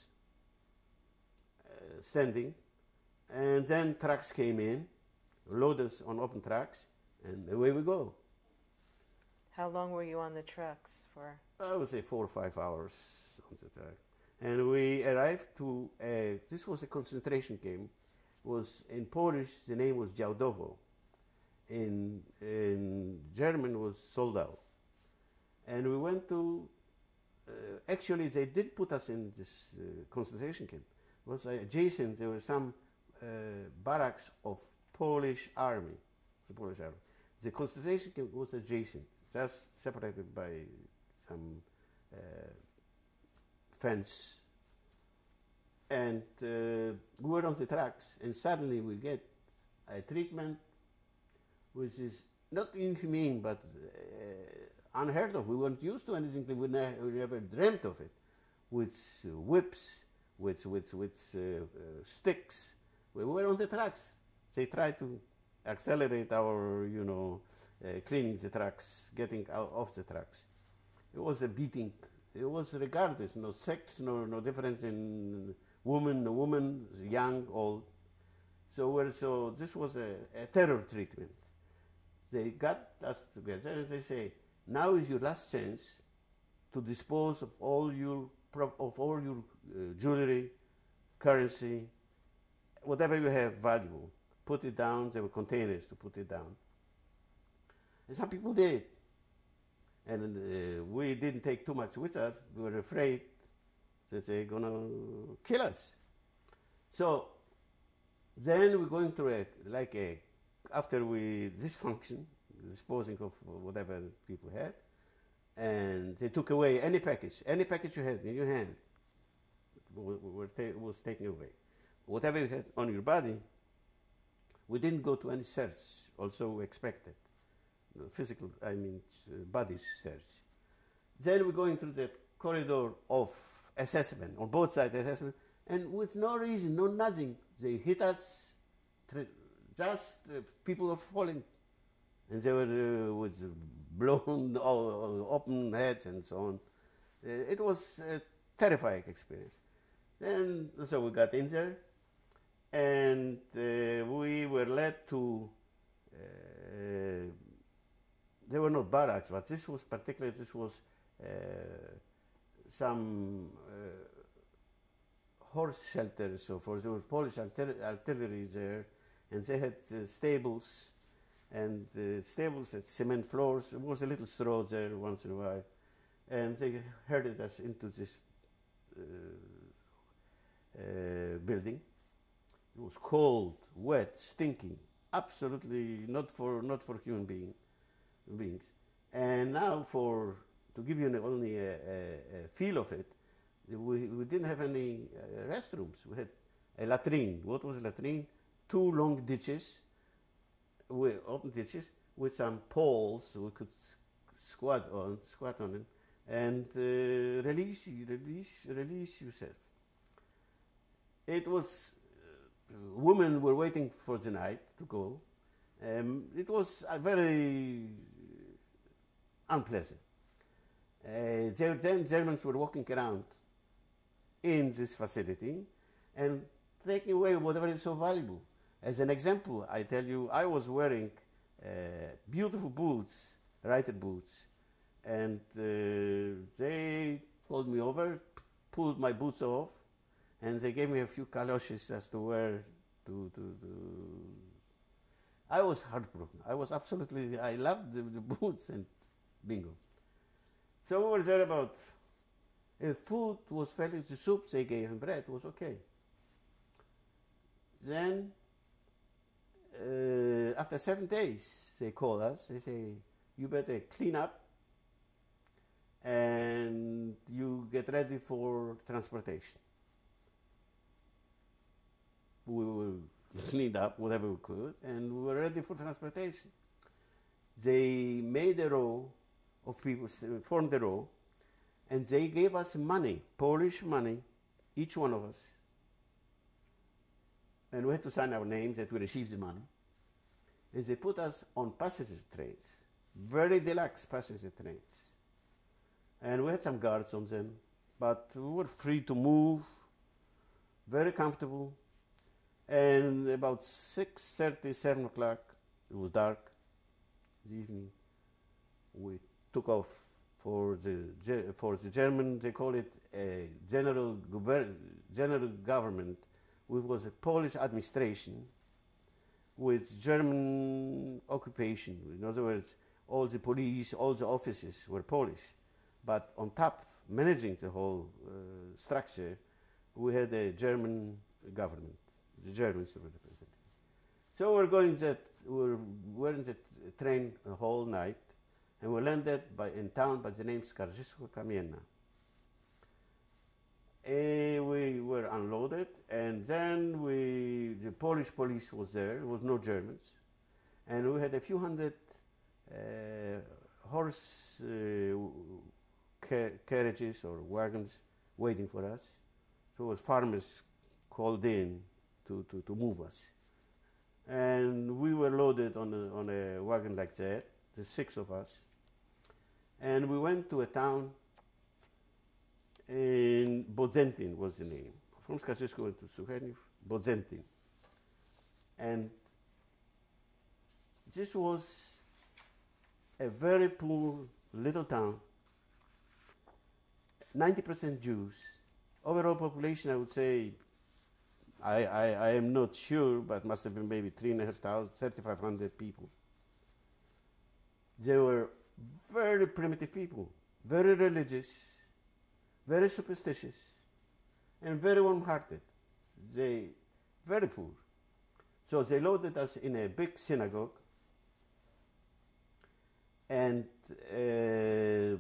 uh, standing, and then trucks came in, loaded us on open trucks, and away we go. How long were you on the trucks for? I would say four or five hours on the truck. And we arrived to, a, this was a concentration camp. Was in Polish, the name was Działdowo. In, in German was Soldau. And we went to, uh, actually they did put us in this uh, concentration camp. It was uh, adjacent, there were some uh, barracks of Polish army, the Polish army. The concentration camp was adjacent, just separated by some uh, fence. And uh, we were on the tracks, and suddenly we get a treatment which is not inhumane, but uh, unheard of. We weren't used to anything that we, ne we never dreamt of it. With uh, whips, with, with, with uh, uh, sticks. We were on the tracks. They tried to accelerate our, you know, uh, cleaning the tracks, getting out of the tracks. It was a beating. It was regardless, no sex, no, no difference in woman, no woman, young, old. So, we're, so this was a, a terror treatment. They got us together and they say, now is your last chance to dispose of all your, of all your uh, jewelry, currency, whatever you have valuable. Put it down. There were containers to put it down. And some people did. And uh, we didn't take too much with us. We were afraid that they're going to kill us. So then we're going through a, like a, after we, this function, disposing of whatever people had, and they took away any package, any package you had in your hand were ta was taken away. Whatever you had on your body, we didn't go to any search, also expected. Physical, I mean, uh, body search. Then we're going through that corridor of assessment, on both sides assessment, and with no reason, no nothing, they hit us, just uh, people were falling, and they were uh, with blown, uh, open heads and so on. Uh, it was a terrifying experience. Then, so we got in there, and uh, we were led to, uh, there were no barracks, but this was particularly, this was uh, some uh, horse shelters, so for there was Polish artillery there, and they had uh, stables, and uh, stables had cement floors. There was a little straw there once in a while, and they herded us into this uh, uh, building. It was cold, wet, stinking, absolutely not for not for human being, beings. And now, for to give you an, only a, a, a feel of it, we, we didn't have any uh, restrooms. We had a latrine. What was a latrine? Two long ditches, with open ditches, with some poles we could squat on, squat on them, and uh, release, release, release yourself. It was. Women were waiting for the night to go. Um, it was uh, very unpleasant. Uh, then Germans were walking around in this facility and taking away whatever is so valuable. As an example, I tell you, I was wearing uh, beautiful boots, rider boots, and uh, they called me over, pulled my boots off, and they gave me a few galoshes as to where to, to, to. I was heartbroken. I was absolutely, I loved the, the boots and bingo. So we were there about, if food was fairly, the soup they gave and bread was okay. Then, uh, after seven days, they call us, they say, you better clean up and you get ready for transportation. We were cleaned up whatever we could, and we were ready for transportation. They made a row of people, formed a row, and they gave us money, Polish money, each one of us. And we had to sign our names that we received the money. And they put us on passenger trains, very deluxe passenger trains. and we had some guards on them, but we were free to move, very comfortable. And about six thirty, seven o'clock, it was dark, the evening, we took off for the, for the German, they call it a general, general government, which was a Polish administration with German occupation. In other words, all the police, all the offices were Polish. But on top, managing the whole uh, structure, we had a German government. The Germans were represented. So we're going that, we're, we're in the train the whole night, and we landed by, in town by the name Skarżysko-Kamienna. Uh, we were unloaded, and then we, the Polish police was there, there was no Germans, and we had a few hundred uh, horse uh, ca carriages or wagons waiting for us. So it was farmers called in to, to, to move us. And we were loaded on a, on a wagon like that, the six of us, and we went to a town in Bodzentin was the name. From Skarżysko went to Sucheniv, Bodzentin. And this was a very poor little town, ninety percent Jews. Overall population, I would say, I, I, I am not sure, but must have been maybe three and a half thousand, thirty-five hundred people. They were very primitive people, very religious, very superstitious, and very warm-hearted. They very poor. So they loaded us in a big synagogue, and uh,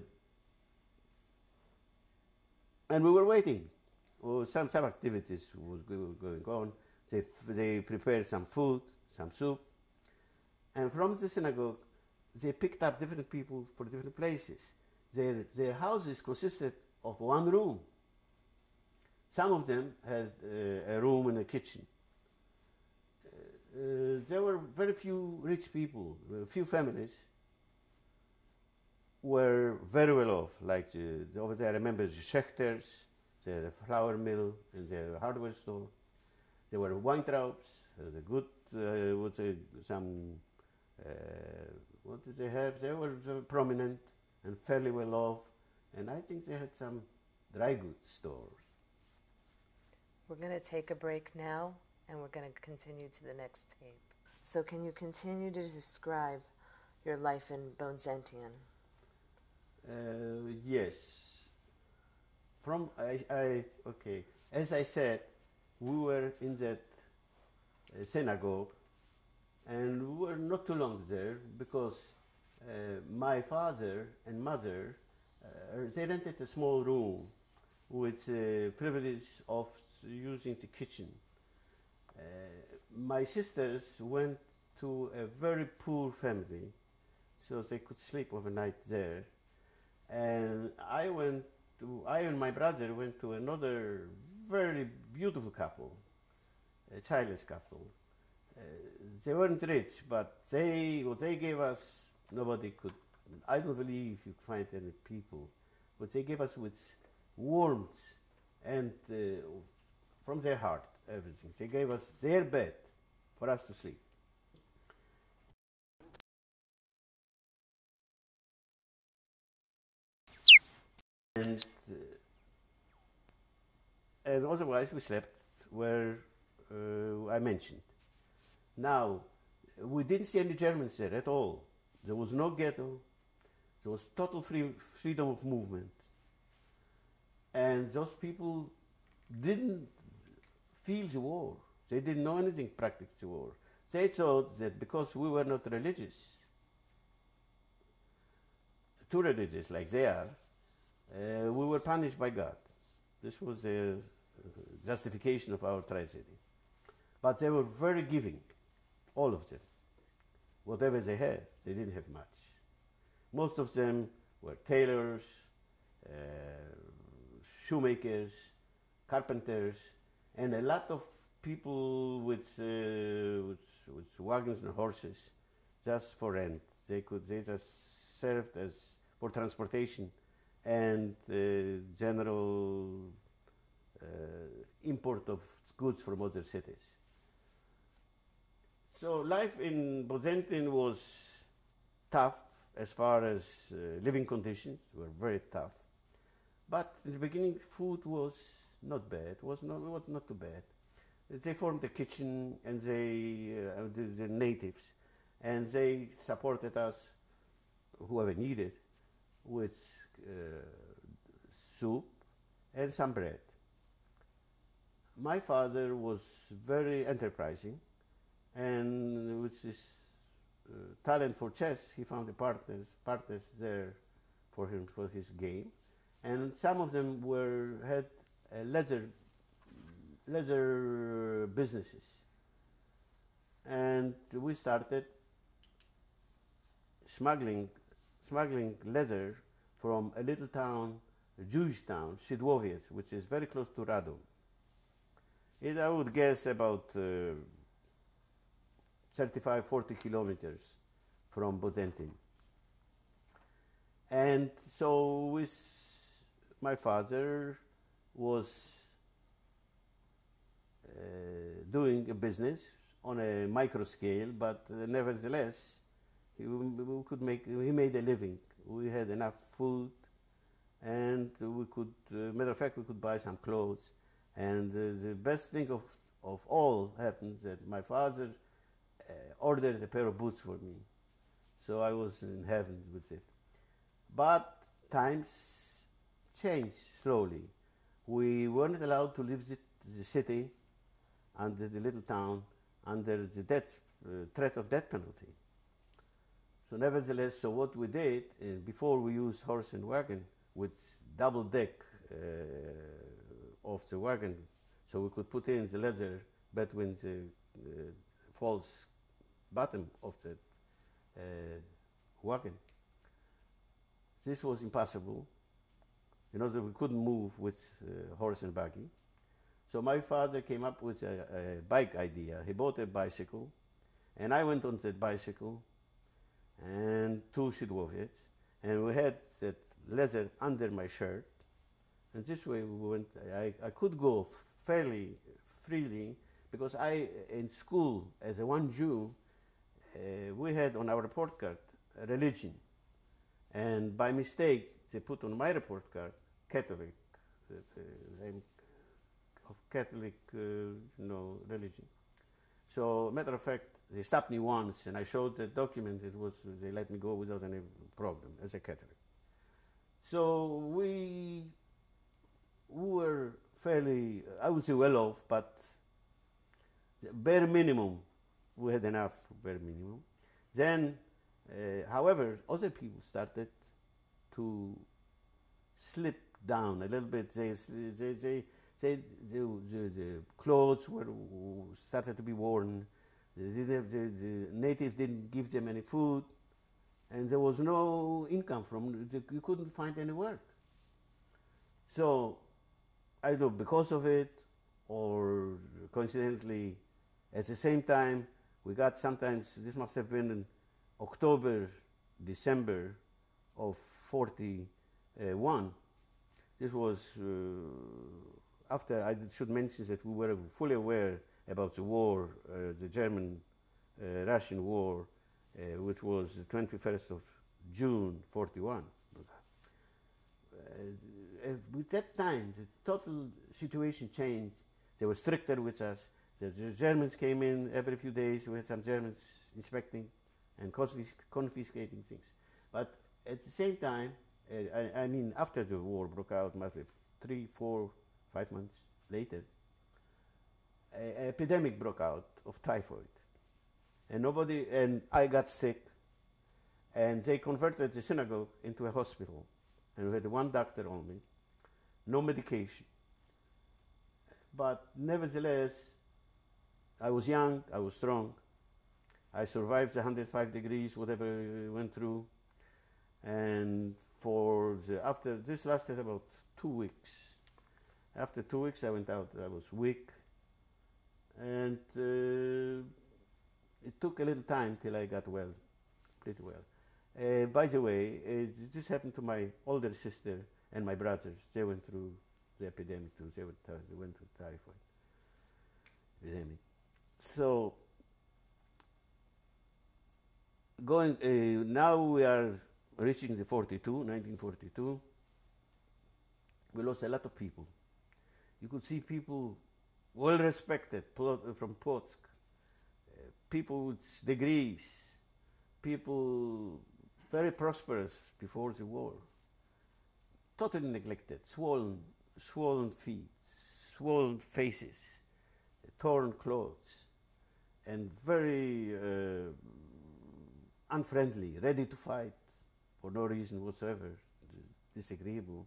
and we were waiting. Oh, some some activities was go going on. They they prepared some food, some soup, and from the synagogue, they picked up different people for different places. Their their houses consisted of one room. Some of them had uh, a room and a kitchen. Uh, uh, there were very few rich people, a few families were very well off. Like uh, over there, I remember the Schechters, the flour mill, and the hardware store. There were Weintraubs, uh, the good, uh, what they, some, uh, what did they have? They were uh, prominent and fairly well off. And I think they had some dry goods stores. We're going to take a break now, and we're going to continue to the next tape. So can you continue to describe your life in Bodzentin? Uh, yes. From, I, I, okay, as I said, we were in that uh, synagogue, and we were not too long there because uh, my father and mother, uh, they rented a small room with the privilege of using the kitchen. Uh, my sisters went to a very poor family, so they could sleep overnight there. And I went to, I and my brother went to another very beautiful couple, a childless couple. Uh, they weren't rich, but they, what they gave us, nobody could, I don't believe you could find any people, but they gave us with warmth and uh, from their heart, everything. They gave us their bed for us to sleep. And, uh, and otherwise we slept where uh, I mentioned. Now, we didn't see any Germans there at all. There was no ghetto. There was total free, freedom of movement. And those people didn't feel the war. They didn't know anything practical to war. They thought that because we were not religious, too religious like they are, uh, we were punished by God. This was the justification of our tragedy. But they were very giving, all of them. Whatever they had, they didn't have much. Most of them were tailors, uh, shoemakers, carpenters, and a lot of people with, uh, with, with wagons and horses just for rent. They could, they just served as for transportation and uh, general uh, import of goods from other cities. So life in Bozentin was tough as far as uh, living conditions were very tough. But in the beginning, food was not bad. It was not, it was not too bad. They formed the kitchen, and they, uh, the, the natives, and they supported us, whoever needed, with uh, soup and some bread. My father was very enterprising, and with his uh, talent for chess, he found the partners, partners there for him for his game, and some of them were had uh, leather leather businesses, and we started smuggling smuggling leather from a little town, a Jewish town, Szydłowiec, which is very close to Radom. It, I would guess, about uh, thirty-five, forty kilometers from Bozentin. And so with my father was uh, doing a business on a micro scale, but uh, nevertheless, he, we could make, he made a living. We had enough food, and we could, uh, matter of fact, we could buy some clothes. And uh, the best thing of, of all happened that my father uh, ordered a pair of boots for me. So I was in heaven with it. But times changed slowly. We weren't allowed to leave the, the city and the, the little town under the death, uh, threat of death penalty. So nevertheless, so what we did, uh, before we used horse and wagon with double deck uh, of the wagon, so we could put in the leather between the uh, false bottom of the uh, wagon. This was impossible. You know, that we couldn't move with uh, horse and buggy. So my father came up with a, a bike idea. He bought a bicycle, and I went on that bicycle and to Szydłowiec, and we had that leather under my shirt. And this way we went, I, I could go fairly freely, because I, in school, as a one Jew, uh, we had on our report card a religion. And by mistake, they put on my report card Catholic, uh, uh, I'm of Catholic, uh, you know, religion. So, matter of fact, they stopped me once, and I showed the document. It was, they let me go without any problem as a Catholic. So we we were fairly, I would say, well off, but bare minimum, we had enough bare minimum. Then, uh, however, other people started to slip down a little bit. They, they, they, they, the, the, the clothes were started to be worn. They didn't have, the, the natives didn't give them any food, and there was no income from, you couldn't find any work. So, either because of it, or coincidentally, at the same time, we got sometimes, this must have been in October, December of forty-one. This was uh, after, I should mention that we were fully aware about the war, uh, the German-Russian uh, war, uh, which was the twenty-first of June forty-one. Uh, with that time, the total situation changed. They were stricter with us. The, the Germans came in every few days. We had some Germans inspecting and confis confiscating things. But at the same time, uh, I, I mean, after the war broke out, maybe three, four, five months later, an epidemic broke out of typhoid. And nobody, and I got sick, and they converted the synagogue into a hospital. And we had one doctor only, no medication. But nevertheless, I was young, I was strong. I survived the one hundred five degrees, whatever we went through. And for the, after, this lasted about two weeks. After two weeks, I went out, I was weak. And uh, it took a little time till I got well, pretty well. Uh, by the way, uh, this happened to my older sister and my brothers. They went through the epidemic too. They, were they went through typhoid epidemic. So, going uh, now we are reaching the forty-two, nineteen forty-two. We lost a lot of people. You could see people well respected from Potsk, uh, people with degrees, people very prosperous before the war, totally neglected, swollen, swollen feet, swollen faces, torn clothes, and very uh, unfriendly, ready to fight for no reason whatsoever, disagreeable.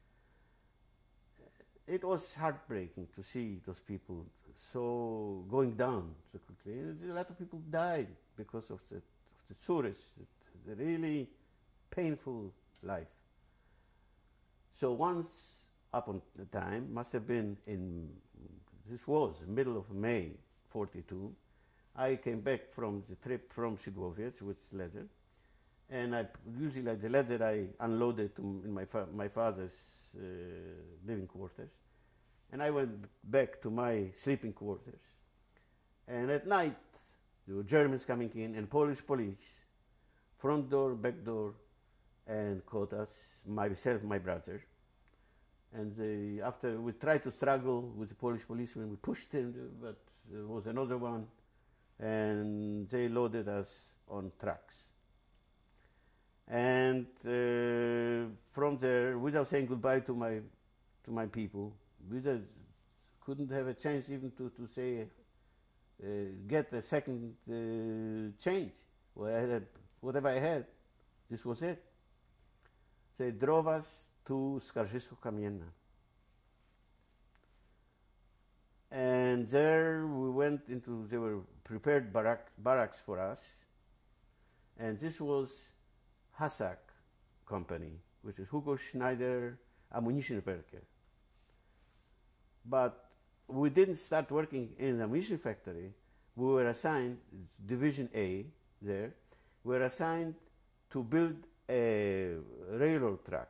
It was heartbreaking to see those people so going down so quickly. A lot of people died because of the, of the tourists, the really painful life. So once upon a time, must have been in, this was the middle of May forty-two, I came back from the trip from Sigovets with leather, and I usually the leather I unloaded to, in my, fa my father's uh, living quarters, and I went back to my sleeping quarters. And at night, there were Germans coming in and Polish police, front door, back door, and caught us, myself, my brother. And they, after we tried to struggle with the Polish policemen, we pushed him, but there was another one, and they loaded us on trucks. And uh, from there, without saying goodbye to my to my people, we just couldn't have a chance even to to say uh, get a second uh, change. Well, I had a, whatever I had, this was it. They drove us to Skarżysko-Kamienna. And there we went into, they were prepared barrack, barracks for us. And this was Hasak company, which is Hugo Schneider Ammunitionwerke. But we didn't start working in the ammunition factory. We were assigned, Division A there, we were assigned to build a railroad track.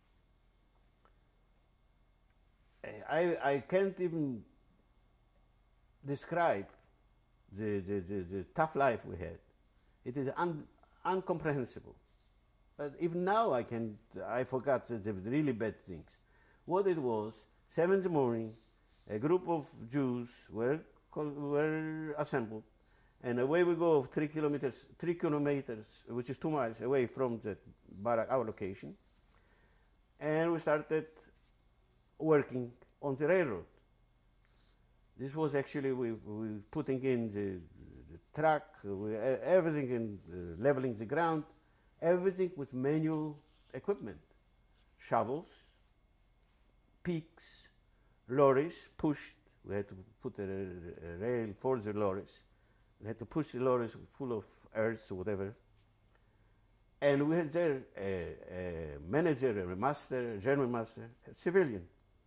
I, I can't even describe the, the, the, the tough life we had. It is un, incomprehensible. But even now I can, I forgot the, the really bad things. What it was, seven in the morning, a group of Jews were, were assembled, and away we go three kilometers, three kilometers, which is two miles away from the barrack, our location, and we started working on the railroad. This was actually, we, we putting in the, the track, we, everything in uh, leveling the ground, everything with manual equipment, shovels, picks, lorries pushed. We had to put a, a rail for the lorries. We had to push the lorries full of earth or whatever. And we had there a, a manager, a master, a German master, a civilian.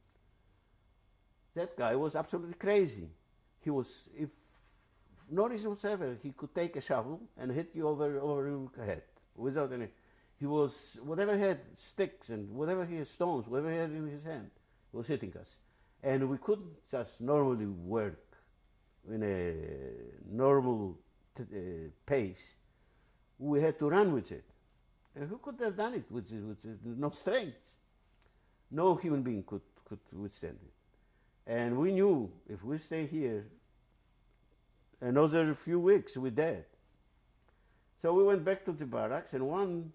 That guy was absolutely crazy. He was, if no reason whatsoever, he could take a shovel and hit you over, over your head without any. He was, whatever he had, sticks and whatever he had, stones, whatever he had in his hand, he was hitting us. And we couldn't just normally work in a normal t uh, pace. We had to run with it. And who could have done it with, with, with no strength? No human being could, could withstand it. And we knew if we stay here another few weeks, we're dead. So we went back to the barracks, and one,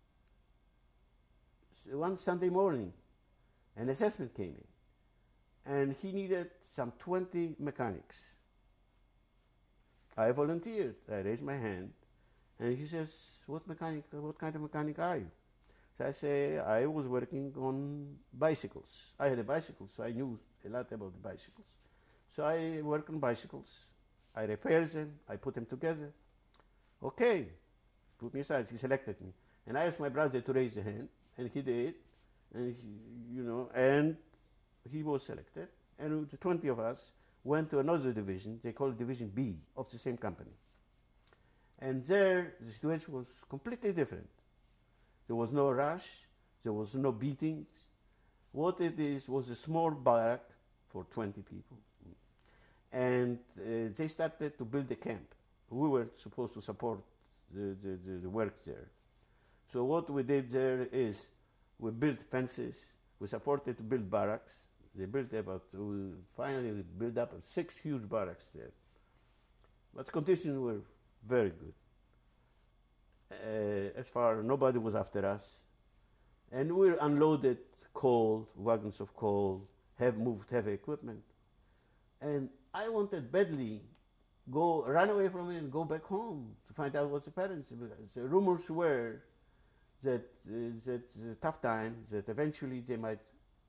one Sunday morning, an assessment came in, and he needed some twenty mechanics. I volunteered. I raised my hand, and he says, what mechanic, what kind of mechanic are you? So I say, I was working on bicycles. I had a bicycle, so I knew a lot about the bicycles. So I work on bicycles. I repair them. I put them together. Okay, put me aside. He selected me, and I asked my brother to raise a hand, and he did, and he, you know, and he was selected. And the twenty of us went to another division. They called Division B of the same company. And there, the situation was completely different. There was no rush. There was no beatings. What it is was a small barrack for twenty people. And uh, they started to build a camp. We were supposed to support the, the, the, the work there. So what we did there is we built fences. We supported to build barracks. They built about, we finally built up six huge barracks there. But conditions were very good. Uh, as far, nobody was after us. And we unloaded coal, wagons of coal, have moved heavy equipment. And I wanted badly go run away from it and go back home to find out what the parents. The rumors were that uh, that the tough time, that eventually they might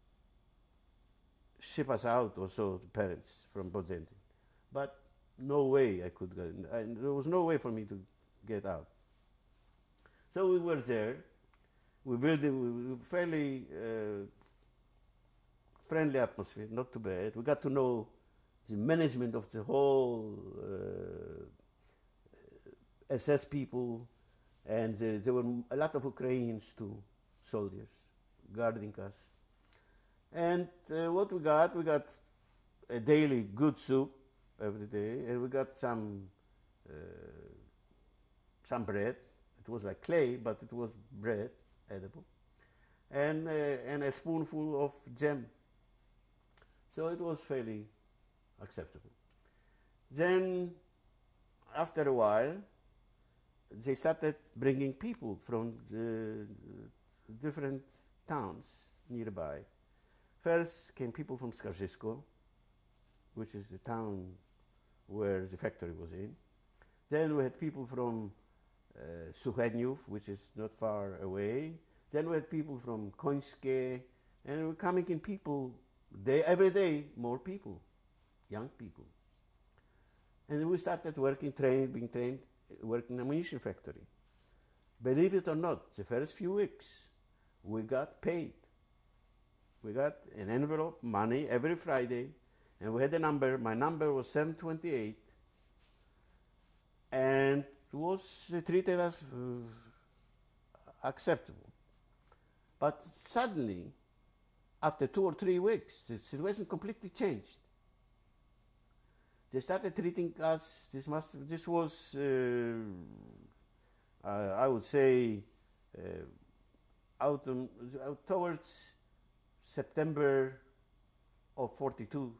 ship us out or so, the parents from Bodzenti. But no way I could go. And there was no way for me to get out. So we were there. We built a fairly uh, friendly atmosphere, not too bad. We got to know the management of the whole uh, S S people, and uh, there were a lot of Ukrainians too, soldiers, guarding us. And uh, what we got, we got a daily good soup every day, and we got some uh, some bread. It was like clay, but it was bread, edible, and uh, and a spoonful of jam. So it was fairly acceptable. Then, after a while, they started bringing people from the different towns nearby. First came people from Skarżysko, which is the town where the factory was in. Then we had people from uh, Suchedniów, which is not far away. Then we had people from Końskie, and we were coming in people, day, every day, more people. Young people. And we started working, trained, being trained, working in a ammunition factory. Believe it or not, the first few weeks, we got paid. We got an envelope, money, every Friday, and we had a number. My number was seven twenty-eight, and it was uh, treated as uh, acceptable. But suddenly, after two or three weeks, the situation completely changed. They started treating us, this, must, this was, uh, uh, I would say, uh, autumn, uh, towards September of forty-two.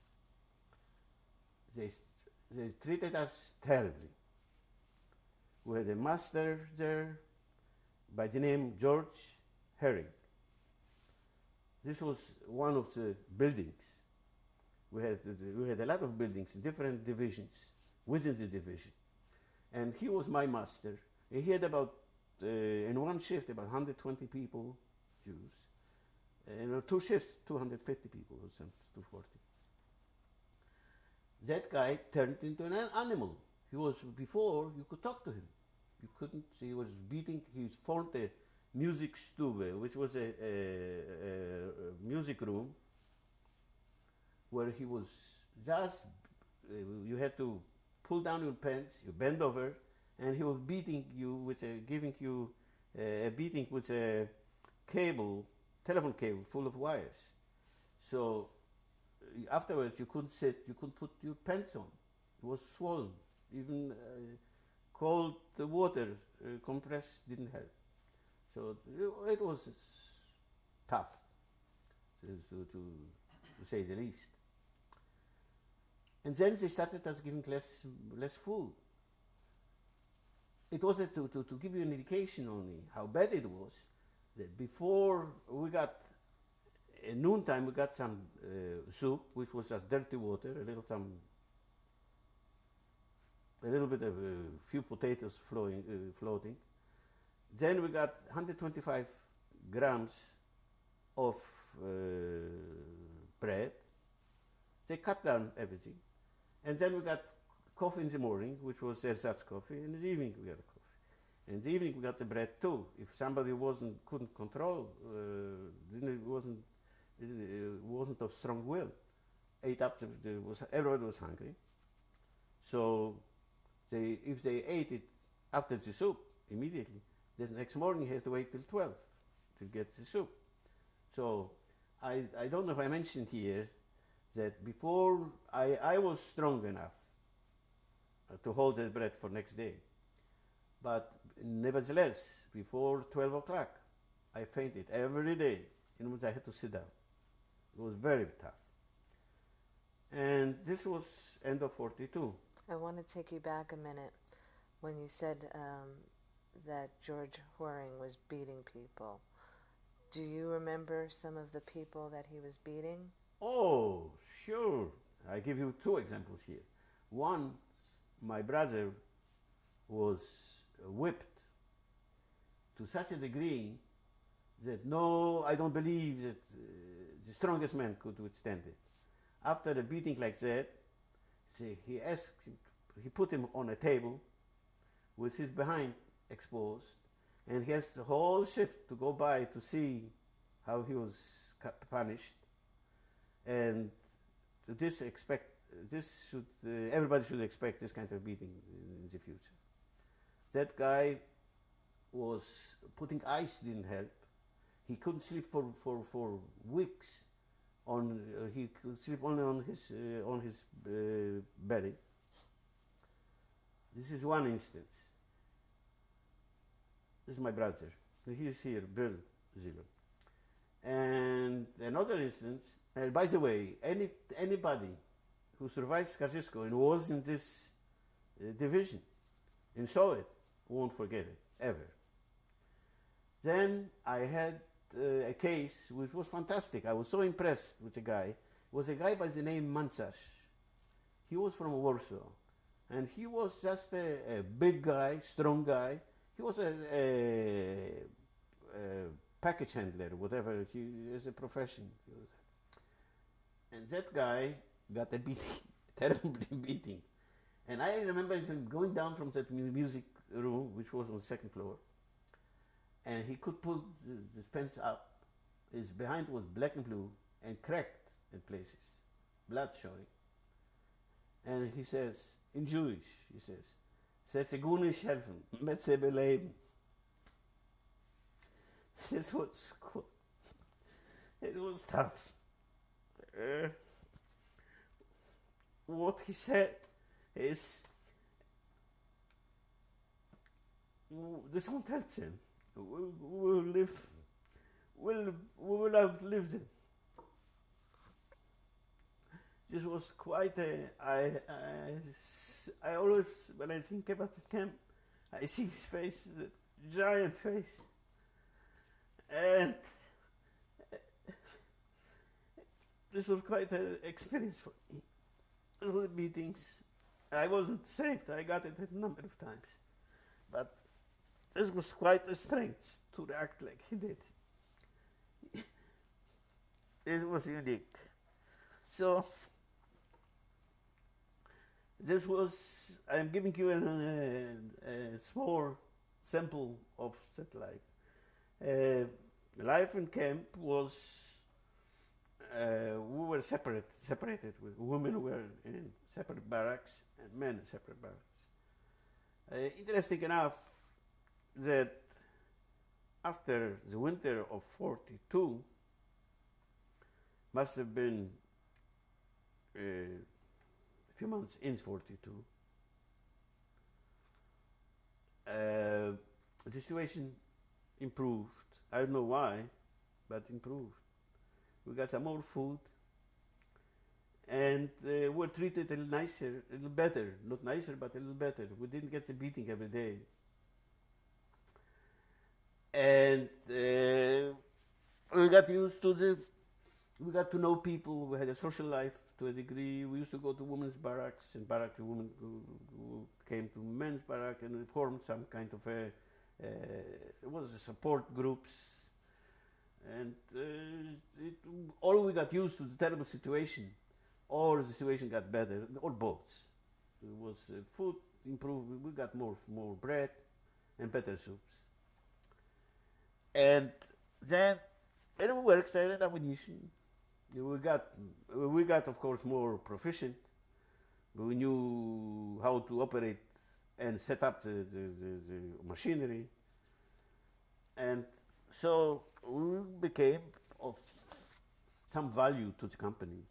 They, they treated us terribly. We had a master there by the name George Herring. This was one of the buildings. We had, we had a lot of buildings in different divisions within the division. And he was my master. And he had about, uh, in one shift, about one hundred twenty people, Jews. And in two shifts, two hundred fifty people or something, two hundred forty. That guy turned into an animal. He was, before, you could talk to him. You couldn't, he was beating, he formed a music stube, which was a, a, a, a music room, where he was just, uh, you had to pull down your pants, you bend over, and he was beating you with a, giving you uh, a beating with a cable, telephone cable full of wires. So uh, afterwards you couldn't sit, you couldn't put your pants on. It was swollen. Even uh, cold water, uh, compressed, didn't help. So it was tough, to, to, to say the least. And then they started us giving less, less food. It was a, to, to, to give you an indication only how bad it was, that before we got, at noontime we got some uh, soup, which was just dirty water, a little some, a little bit of a few potatoes flowing, uh, floating. Then we got one hundred twenty-five grams of uh, bread. They cut down everything. And then we got coffee in the morning, which was ersatz coffee, and in the evening we got a coffee. In the evening we got the bread too. If somebody wasn't, couldn't control, uh, didn't, wasn't, uh, wasn't of strong will, ate up, the, the, was, everybody was hungry. So they, if they ate it after the soup, immediately, The next morning he has to wait till twelve to get the soup. So I, I don't know if I mentioned here that before I, I was strong enough uh, to hold the bread for next day. But nevertheless, before twelve o'clock, I fainted every day, in which I had to sit down. It was very tough. And this was end of forty-two. I want to take you back a minute when you said um, that George Waring was beating people. Do you remember some of the people that he was beating? Oh, sure. I give you two examples here. One, my brother was whipped to such a degree that no, I don't believe that uh, the strongest man could withstand it. After a beating like that, see, he asked him, he put him on a table with his behind exposed, and he has the whole shift to go by to see how he was punished. And to this expect, this should, uh, everybody should expect this kind of beating in the future. That guy was putting ice, didn't help. He couldn't sleep for, for, for weeks. On uh, he could sleep only on his uh, on his uh, belly. This is one instance. This is my brother. He is here, Bill Zelon. And another instance. And by the way, any anybody who survived Skarżysko and was in this uh, division and saw it won't forget it ever. Then I had uh, a case which was fantastic. I was so impressed with the guy. It was a guy by the name Mancasz. He was from Warsaw, and he was just a, a big guy, strong guy. He was a, a, a package handler, whatever he is a profession. He was. And that guy got a beating, terrible beating. And I remember him going down from that mu music room, which was on the second floor, and he could pull the, the pants up. His behind was black and blue and cracked in places, blood showing. And he says, in Jewish, he says, "Zet gut nicht helfen, met ze beleben." This was cool. It was tough. Uh, what he said is, this won't help them. We'll, we'll live, we'll, we will outlive them. This was quite a, I, I, I always, when I think about the camp, I see his face, the giant face. And this was quite an experience for me. All the meetings, I wasn't saved. I got it a number of times, but this was quite a strength to react like he did. It was unique. So this was. I'm giving you an, a, a small sample of that life. Uh, life in camp was. Uh, we were separate, separated. With women were in separate barracks and men in separate barracks. Uh, interesting enough that after the winter of forty-two, must have been uh, a few months in forty-two, uh, the situation improved. I don't know why, but improved. We got some more food, and uh, we're treated a little nicer, a little better. Not nicer, but a little better. We didn't get the beating every day. And uh, we got used to the, we got to know people. We had a social life to a degree. We used to go to women's barracks, and barrack to women who, who came to men's barrack, and we formed some kind of a, uh, it was a support groups. And uh, it, or we got used to the terrible situation, or the situation got better, or both. It was uh, food improved. We got more more bread and better soups. And then it worked. I had ammunition. We got we got of course more proficient. We knew how to operate and set up the the, the, the machinery. And so we became of some value to the company.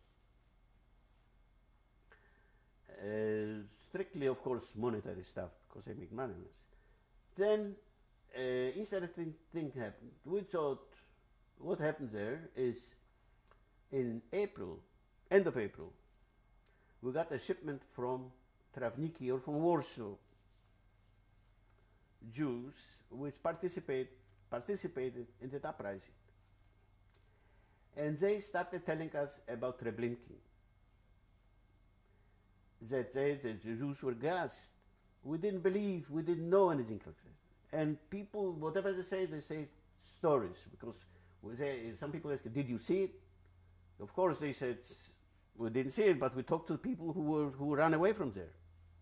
Uh, strictly, of course, monetary stuff, because I make money on this. Then, uh, interesting thing happened. We thought what happened there is in April, end of April, we got a shipment from Trawniki or from Warsaw, Jews which participate, participated in the uprising. And they started telling us about Treblinki, that they, the Jews were gassed. We didn't believe, we didn't know anything like that. And people, whatever they say, they say stories, because we say, some people ask, did you see it? Of course they said, we didn't see it, but we talked to people who were who ran away from there.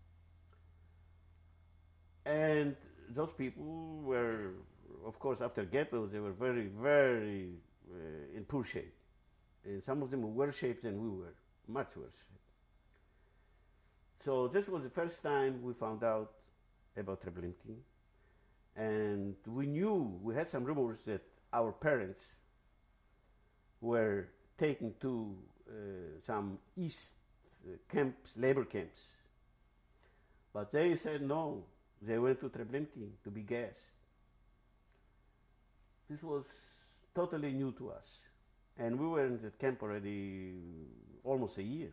And those people were, of course, after ghetto, they were very, very uh, in poor shape. And some of them were worse shape than we were, much worse shape. So this was the first time we found out about Treblinki. And we knew, we had some rumors that our parents were taken to uh, some east uh, camps, labor camps. But they said no, they went to Treblinki to be gassed. This was totally new to us. And we were in that camp already almost a year.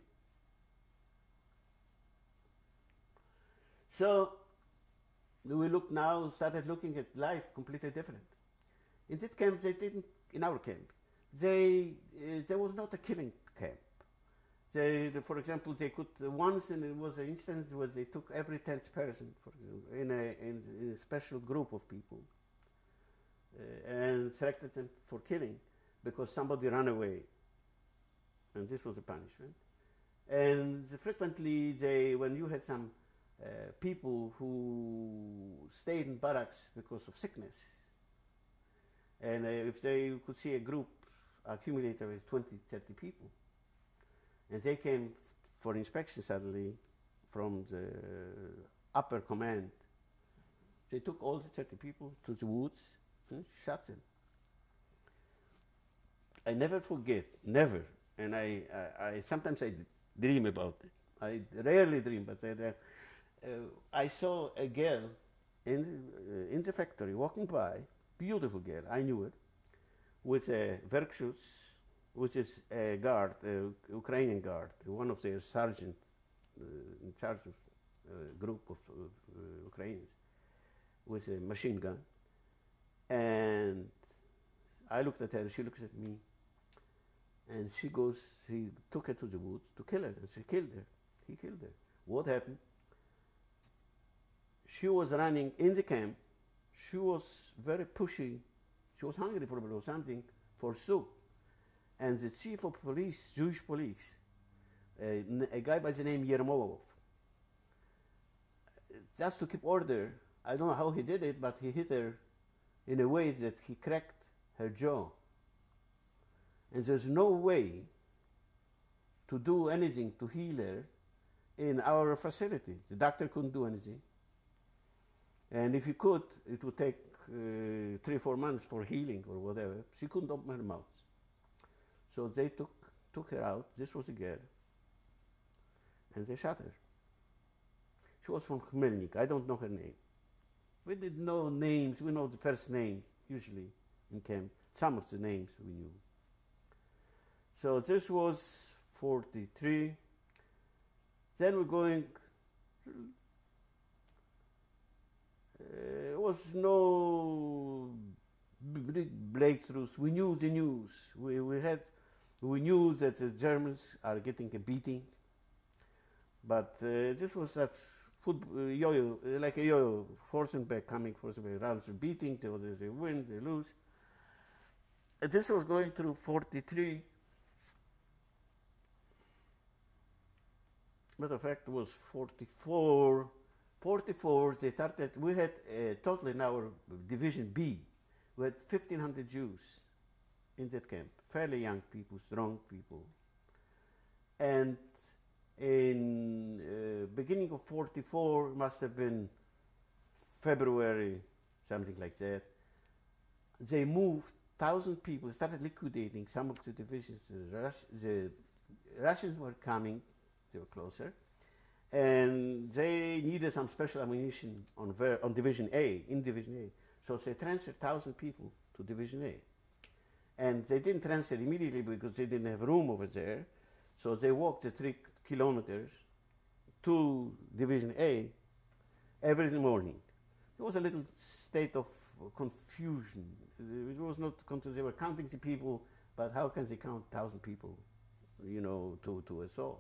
So we look now, started looking at life completely different. In that camp, they didn't, in our camp, they, uh, there was not a killing camp. They, for example, they could, uh, once, and it was an instance where they took every tenth person for, in, a, in, in a special group of people uh, and selected them for killing because somebody ran away. And this was a punishment. And frequently, they, when you had some uh, people who stayed in barracks because of sickness, and uh, if they could see a group accumulated with twenty, thirty people, and they came for inspection suddenly from the upper command, they took all the thirty people to the woods and shot them. I never forget, never, and I, I, I sometimes I dream about it. I rarely dream, but I, uh, I saw a girl in, uh, in the factory walking by, beautiful girl, I knew it, with a Verkschutz, which is a guard, a Ukrainian guard, one of their sergeants uh, in charge of a group of uh, Ukrainians, with a machine gun. And I looked at her, she looked at me, and she goes, he took her to the woods to kill her, and she killed her. He killed her. What happened? She was running in the camp. She was very pushy. She was hungry probably or something for soup. And the chief of police, Jewish police, a, a guy by the name Yermolov, just to keep order, I don't know how he did it, but he hit her in a way that he cracked her jaw. And there's no way to do anything to heal her in our facility. The doctor couldn't do anything. And if he could, it would take uh, three, four months for healing or whatever. She couldn't open her mouth. So they took, took her out. This was a girl. And they shot her. She was from Khmelnyk. I don't know her name. We didn't know names. We know the first name, usually, in camp. Some of the names we knew. So this was forty-three. Then we're going, uh, was no big breakthroughs. We knew the news. We, we had, we knew that the Germans are getting a beating. But uh, this was that foot, uh, yo-yo, uh, like a yo-yo, force and back, coming force and back, rounds of beating, till they win, they lose. And this was going through forty-three. Matter of fact, it was forty-four. forty-four, they started, we had uh, total in our division B, we had fifteen hundred Jews in that camp, fairly young people, strong people. And in uh, beginning of forty-four, must have been February, something like that, they moved thousand people, started liquidating some of the divisions. The, Rus the Russians were coming, they were closer, and they needed some special ammunition on, ver on Division A, in Division A. So they transferred thousand people to Division A. And they didn't transfer immediately because they didn't have room over there. So they walked the three kilometers to Division A every morning. It was a little state of confusion. It was not, they were counting the people, but how can they count thousand people, you know, to, to us all?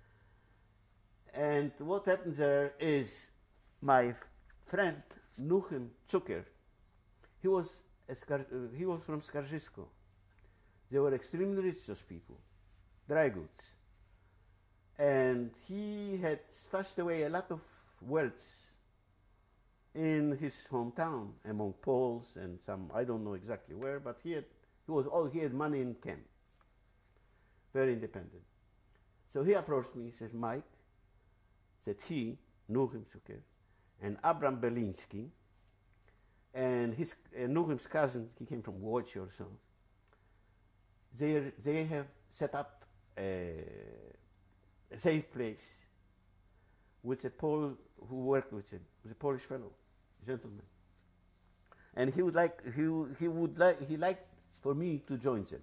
And what happened there is my friend Nuchem Zucker, he was, a Skar uh, he was from Skarżysko. They were extremely rich, those people, dry goods. And he had stashed away a lot of wealth in his hometown among Poles and some, I don't know exactly where, but he had, he was all, he had money in camp, very independent. So he approached me, he said, Mike, said he, Nuchem Zucker, and Abram Belinsky, and his uh, Nuchem's cousin, he came from Łódź or so, they, they have set up a, a safe place with a Pole who worked with him, with a Polish fellow, gentleman. And he would like, he, he would like, he liked for me to join them.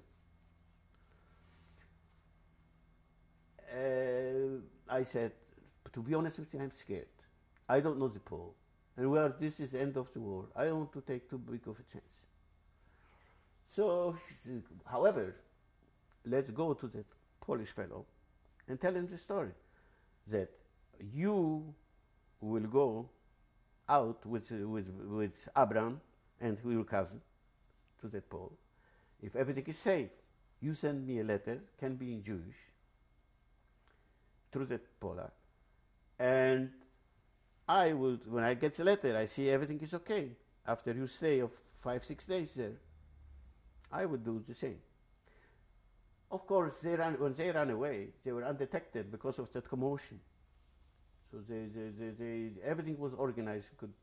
Uh, I said, to be honest with you, I'm scared. I don't know the Pole. And well, this is the end of the war. I don't want to take too big of a chance. So, however, let's go to that Polish fellow and tell him the story, that you will go out with, uh, with, with Abram and your cousin to that Pole. If everything is safe, you send me a letter, can be in Jewish, through that Polak, and I will, when I get the letter, I see everything is okay. After you stay of five, six days there, I would do the same. Of course, they ran, when they ran away, they were undetected because of that commotion. So they, they, they, they, everything was organized. Could,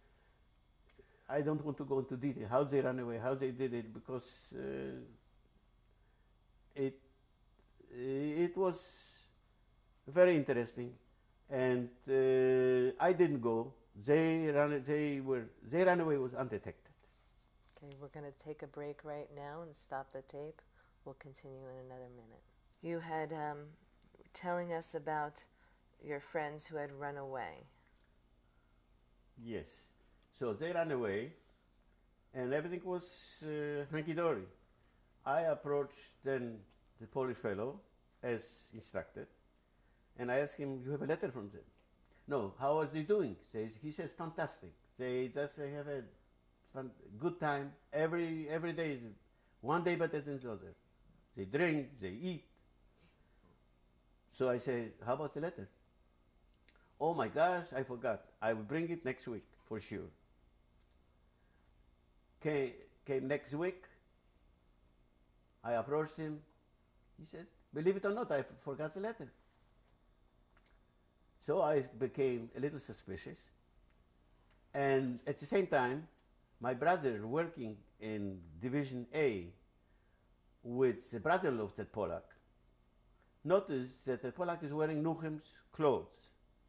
I don't want to go into detail how they ran away, how they did it, because uh, it, it was very interesting. And uh, I didn't go. They ran. They were. They ran away. Was undetected. Okay, we're going to take a break right now and stop the tape. We'll continue in another minute. You had um, telling us about your friends who had run away. Yes. So they ran away, and everything was uh, hunky-dory. I approached then the Polish fellow as instructed. And I asked him, you have a letter from them? No, how are they doing? They, he says, fantastic. They just they have a fun, good time. Every, every day is one day better than the other. They drink, they eat. So I say, how about the letter? Oh my gosh, I forgot. I will bring it next week, for sure. Came, came next week. I approached him. He said, believe it or not, I forgot the letter. So I became a little suspicious. And at the same time, my brother working in Division A with the brother of that Polak noticed that the Polak is wearing Nuchem's clothes.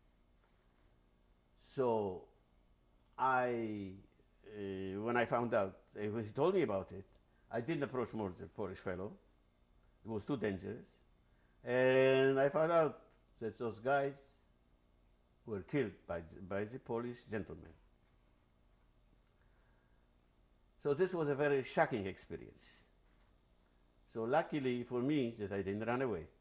So I, uh, when I found out, uh, when he told me about it, I didn't approach more the Polish fellow. It was too dangerous. And I found out that those guys were killed by the, by the Polish gentlemen. So this was a very shocking experience. So luckily for me that I didn't run away.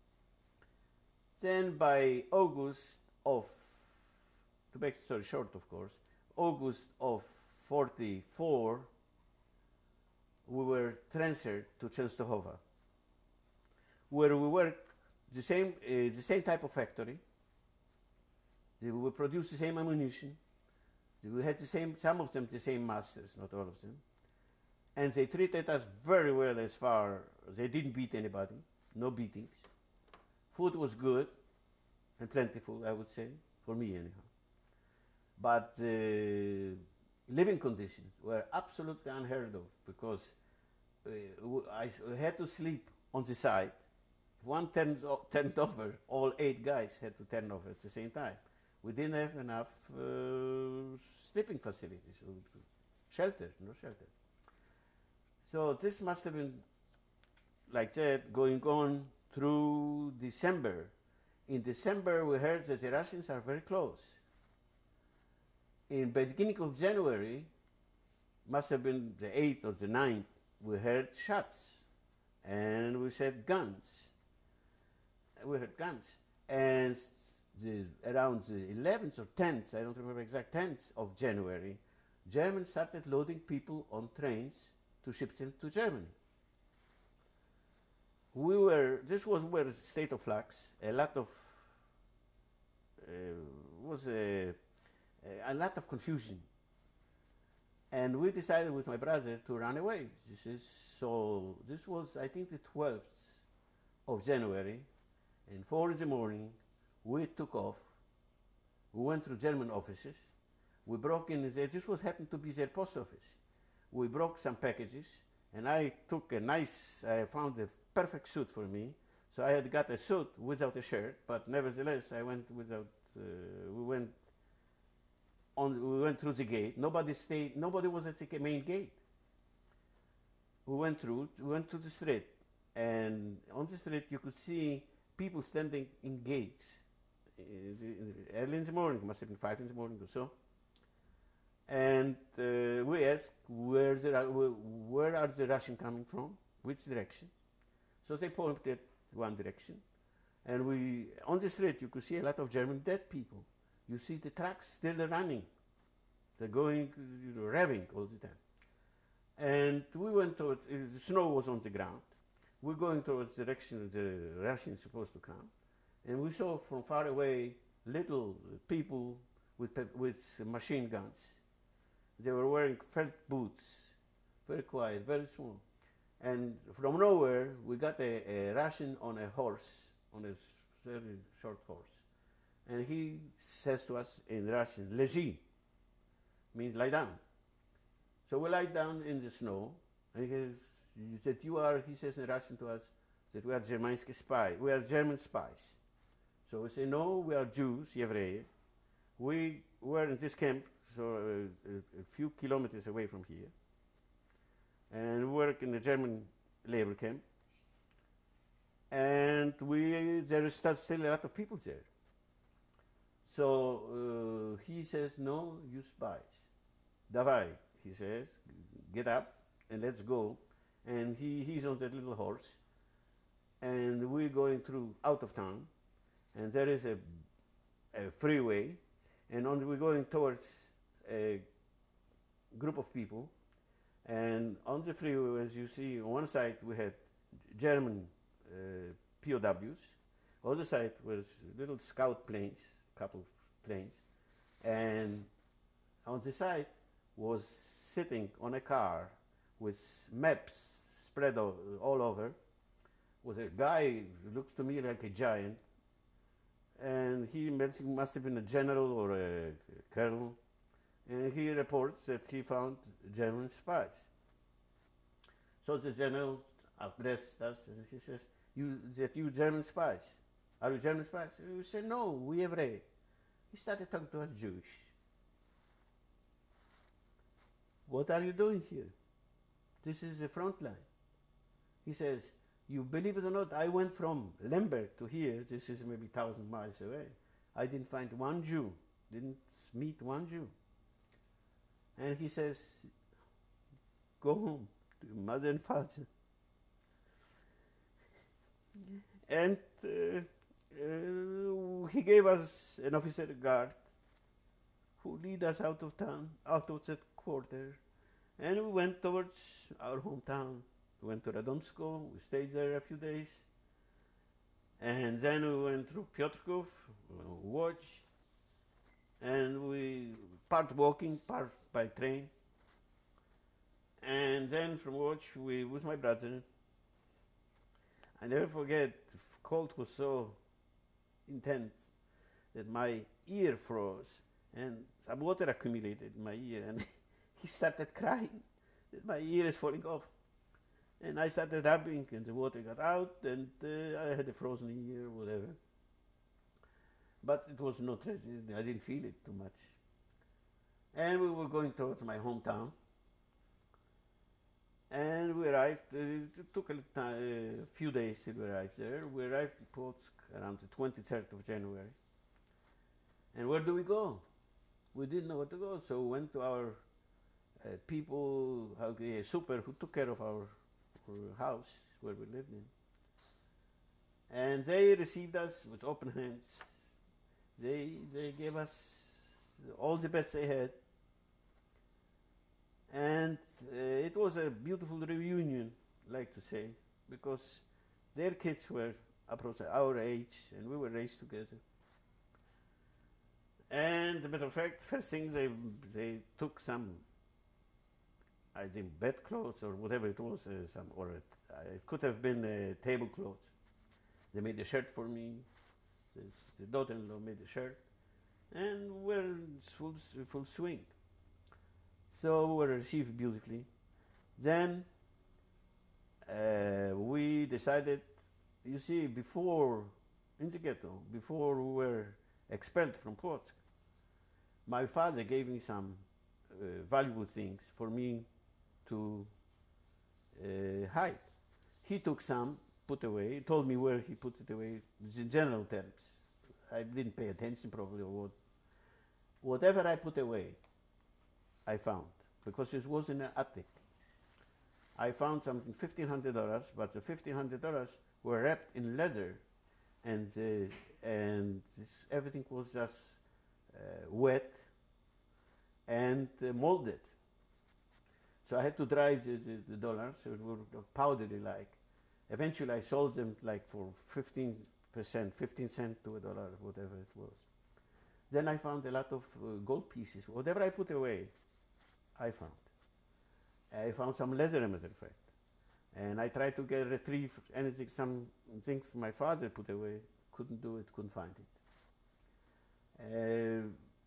Then by August of, to make the story short of course, August of forty-four, we were transferred to Częstochowa, where we worked the same, uh, the same type of factory. They would produce the same ammunition. We had the same, some of them the same masters, not all of them. And they treated us very well as far, they didn't beat anybody, no beatings. Food was good and plentiful, I would say, for me anyhow. But uh, living conditions were absolutely unheard of, because uh, I had to sleep on the side. If one turned, turned over, all eight guys had to turn over at the same time. We didn't have enough uh, sleeping facilities, shelter, no shelter. So this must have been like that going on through December. In December, we heard that the Russians are very close. In the beginning of January, must have been the eighth or the ninth, we heard shots, and we said guns. We heard guns, and the, around the eleventh or tenth, I don't remember exact tenth of January, Germans started loading people on trains to ship them to Germany. We were, this was where a state of flux, a lot of, uh, was a, a lot of confusion. And we decided with my brother to run away. This is, so this was, I think, the twelfth of January. And four in the morning, we took off. We went through German offices. We broke in there. This was happened to be their post office. We broke some packages, and I took a nice, I found a perfect suit for me. So I had got a suit without a shirt, but nevertheless, I went without, uh, we went on, we went through the gate. Nobody stayed, nobody was at the main gate. We went through, we went to the street, and on the street you could see people standing in gates. Uh, the, early in the morning, must have been five in the morning or so. And uh, we asked, where, the, where are the Russians coming from? Which direction? So they pointed one direction. And we, on the street, you could see a lot of German dead people. You see the trucks still running. They're going, you know, revving all the time. And we went towards, uh, the snow was on the ground. We're going towards the direction the Russians supposed to come. And we saw from far away little people with, with machine guns. They were wearing felt boots, very quiet, very small. And from nowhere, we got a, a Russian on a horse, on a very short horse. And he says to us in Russian, "Leži," means lie down. So we lie down in the snow, and he says, that you are, he says in Russian to us, that we are Germansky spies, we are German spies. So we say, no, we are Jews, Евреи. We were in this camp, so uh, a, a few kilometers away from here, and we work in a German labor camp. And we, there is still a lot of people there. So uh, he says, no, you spies. Davai, he says, get up and let's go. And he, he's on that little horse. And we're going through out of town. And there is a, a freeway. And on, we're going towards a group of people. And on the freeway, as you see, on one side we had German uh, P O Ws. Other side was little scout planes, couple of planes. And on the side was sitting on a car with maps spread all, all over, was a guy who looks to me like a giant. And he must have been a general or a colonel. And he reports that he found German spies. So the general addressed us and he says, you, that you German spies. Are you German spies? We say, no, we Hebrew. He started talking to us Jewish. What are you doing here? This is the front line. He says, you believe it or not, I went from Lemberg to here, this is maybe a thousand miles away. I didn't find one Jew, didn't meet one Jew. And he says, go home to your mother and father. And uh, uh, he gave us an officer guard who lead us out of town, out of that quarter. And we went towards our hometown. We went to Radomsko, we stayed there a few days. And then we went through Piotrków, Łódź, and we part walking, part by train. And then from Łódź, we, with my brother, I never forget, the cold was so intense that my ear froze and some water accumulated in my ear. And he started crying. My ear is falling off. And I started rubbing, and the water got out, and uh, I had a frozen ear, whatever. But it was no tragedy. I didn't feel it too much. And we were going towards my hometown. And we arrived, uh, it took a uh, few days till we arrived there. We arrived in Plock around the twenty-third of January. And where do we go? We didn't know where to go, so we went to our uh, people, how, a super who took care of our, our house where we lived in. And they received us with open hands. They, they gave us all the best they had. And uh, it was a beautiful reunion, I like to say, because their kids were approaching our age, and we were raised together. And as a matter of fact, first thing they they took some, I think, bedclothes or whatever it was, uh, some or it, uh, it could have been uh, tablecloths. They made a shirt for me. This, the daughter-in-law made a shirt, and we're in full full swing. So we were received beautifully. Then uh, we decided, you see, before, in the ghetto, before we were expelled from Plock, my father gave me some uh, valuable things for me to uh, hide. He took some, put away, told me where he put it away, in general terms. I didn't pay attention probably or what. Whatever I put away, I found, because it was in an attic. I found something fifteen hundred dollars, but the fifteen hundred dollars were wrapped in leather, and uh, and this, everything was just uh, wet and uh, molded. So I had to dry the, the, the dollars, so it were powdery like. Eventually I sold them like for fifteen percent, fifteen cents to a dollar, whatever it was. Then I found a lot of uh, gold pieces. Whatever I put away, I found. I found some leather, as a matter of fact. And I tried to get retrieve anything, some things my father put away. Couldn't do it, couldn't find it. Uh,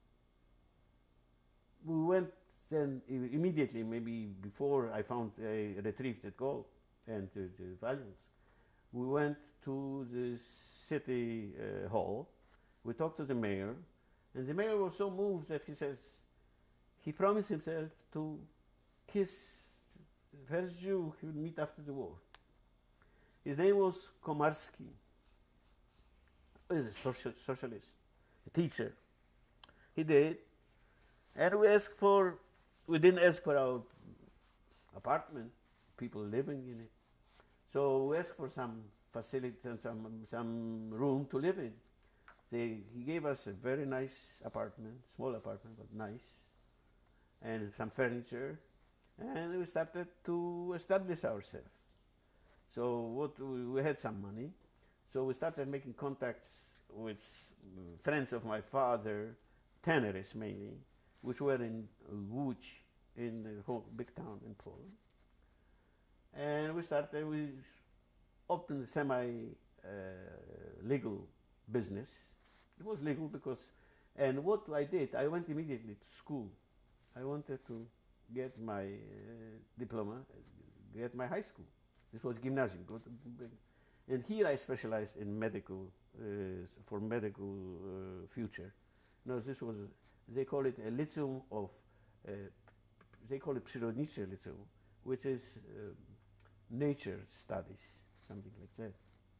we went then immediately, maybe before I found I retrieved that gold and the, the valuables. We went to the city uh, hall. We talked to the mayor, and the mayor was so moved that he says he promised himself to kiss the first Jew he would meet after the war. His name was Komarski. He was a social, socialist, a teacher. He did, and we asked for, we didn't ask for our apartment, people living in it. So we asked for some facility and some, some room to live in. They, he gave us a very nice apartment, small apartment, but nice, and some furniture, and we started to establish ourselves. So what we, we had some money, so we started making contacts with friends of my father, tenorists mainly, which were in Łódź, in the whole big town in Poland. And we started, we opened a semi-legal uh, business. It was legal because, and what I did, I went immediately to school. I wanted to get my uh, diploma, get my high school. This was gymnasium. Go to, and here I specialized in medical, uh, for medical uh, future. No, this was, they call it a liceum of, uh, they call it przyrodnicze liceum, which is uh, nature studies, something like that.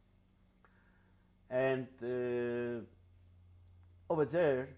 And uh, over there,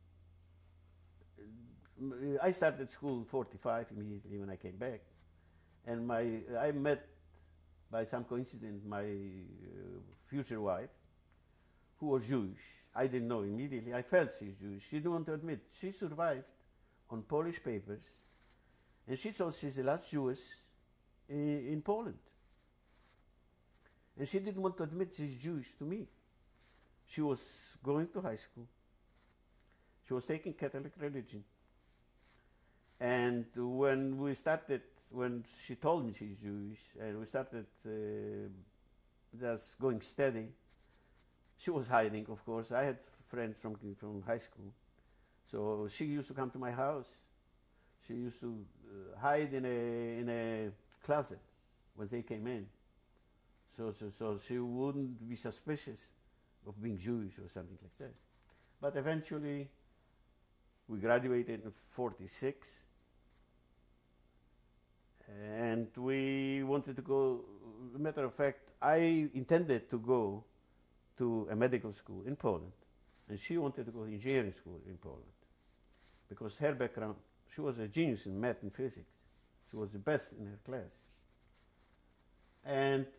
I started school forty-five immediately when I came back, and my I met by some coincidence my uh, future wife, who was Jewish. I didn't know immediately. I felt she's Jewish. She didn't want to admit. She survived on Polish papers, and she thought she's the last Jewess in, in Poland. And she didn't want to admit she's Jewish to me. She was going to high school. She was taking Catholic religion. And when we started, when she told me she's Jewish, and we started uh, just going steady, she was hiding, of course. I had friends from, from high school. So she used to come to my house. She she used to uh, hide in a in a closet when they came in, so so so she wouldn't be suspicious of being Jewish or something like that. But eventually, we graduated in forty-six, and we wanted to go. As a matter of fact, I intended to go to a medical school in Poland, and she wanted to go to engineering school in Poland, because her background, she was a genius in math and physics. She was the best in her class. And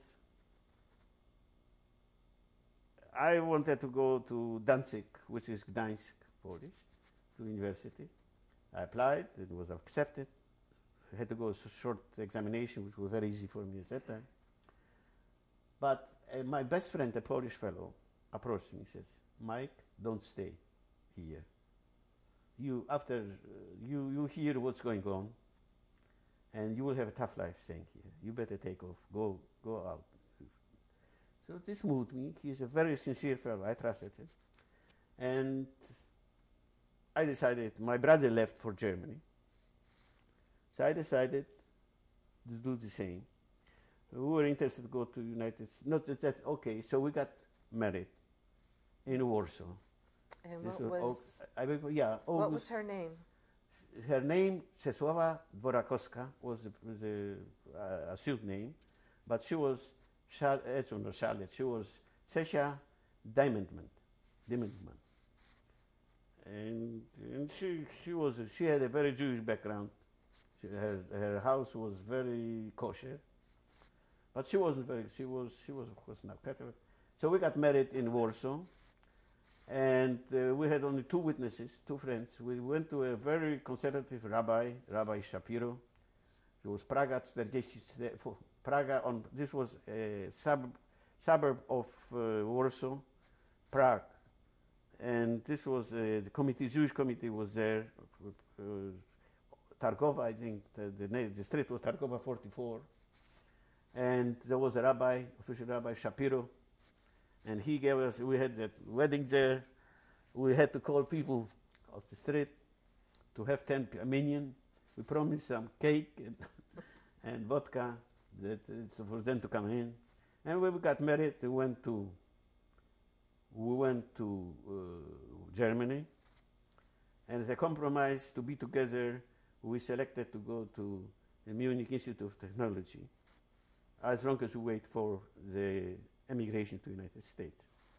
I wanted to go to Danzig, which is Gdańsk, Polish, to university. I applied, it was accepted. I had to go to a short examination, which was very easy for me at that time. But uh, my best friend, a Polish fellow, approached me and says, Mike, don't stay here. You, after uh, you, you hear what's going on, and you will have a tough life staying here. You better take off, go, go out. So this moved me. He's a very sincere fellow. I trusted him. And I decided, my brother left for Germany. So I decided to do the same. We were interested to go to United States. Not that, that, okay, so we got married in Warsaw. And This what was, I, I, yeah, what August- was her name? Her name, Czesława Dworakowska, was a, was a, uh, a suit name, but she was, Char- uh, not Charlotte, she was Cesia Diamondman. Diamondman. And, and she, she, was, she had a very Jewish background. She, her, her house was very kosher, but she wasn't very, she was, she was of course not Catholic. So we got married in Warsaw. And uh, we had only two witnesses, two friends. We went to a very conservative rabbi, Rabbi Shapiro. It was Praga forty-four. Praga on, this was a sub, suburb of uh, Warsaw, Prague. And this was, uh, the committee, Jewish committee was there. Uh, Targowa, I think, the, the, name, the street was Targowa forty-four. And there was a rabbi, official Rabbi Shapiro. And he gave us, we had that wedding there. We had to call people off the street to have ten minyan. We promised some cake and, and vodka that, uh, for them to come in. And when we got married, we went to, we went to uh, Germany. And as a compromise to be together, we selected to go to the Munich Institute of Technology, as long as we wait for the emigration to the United States.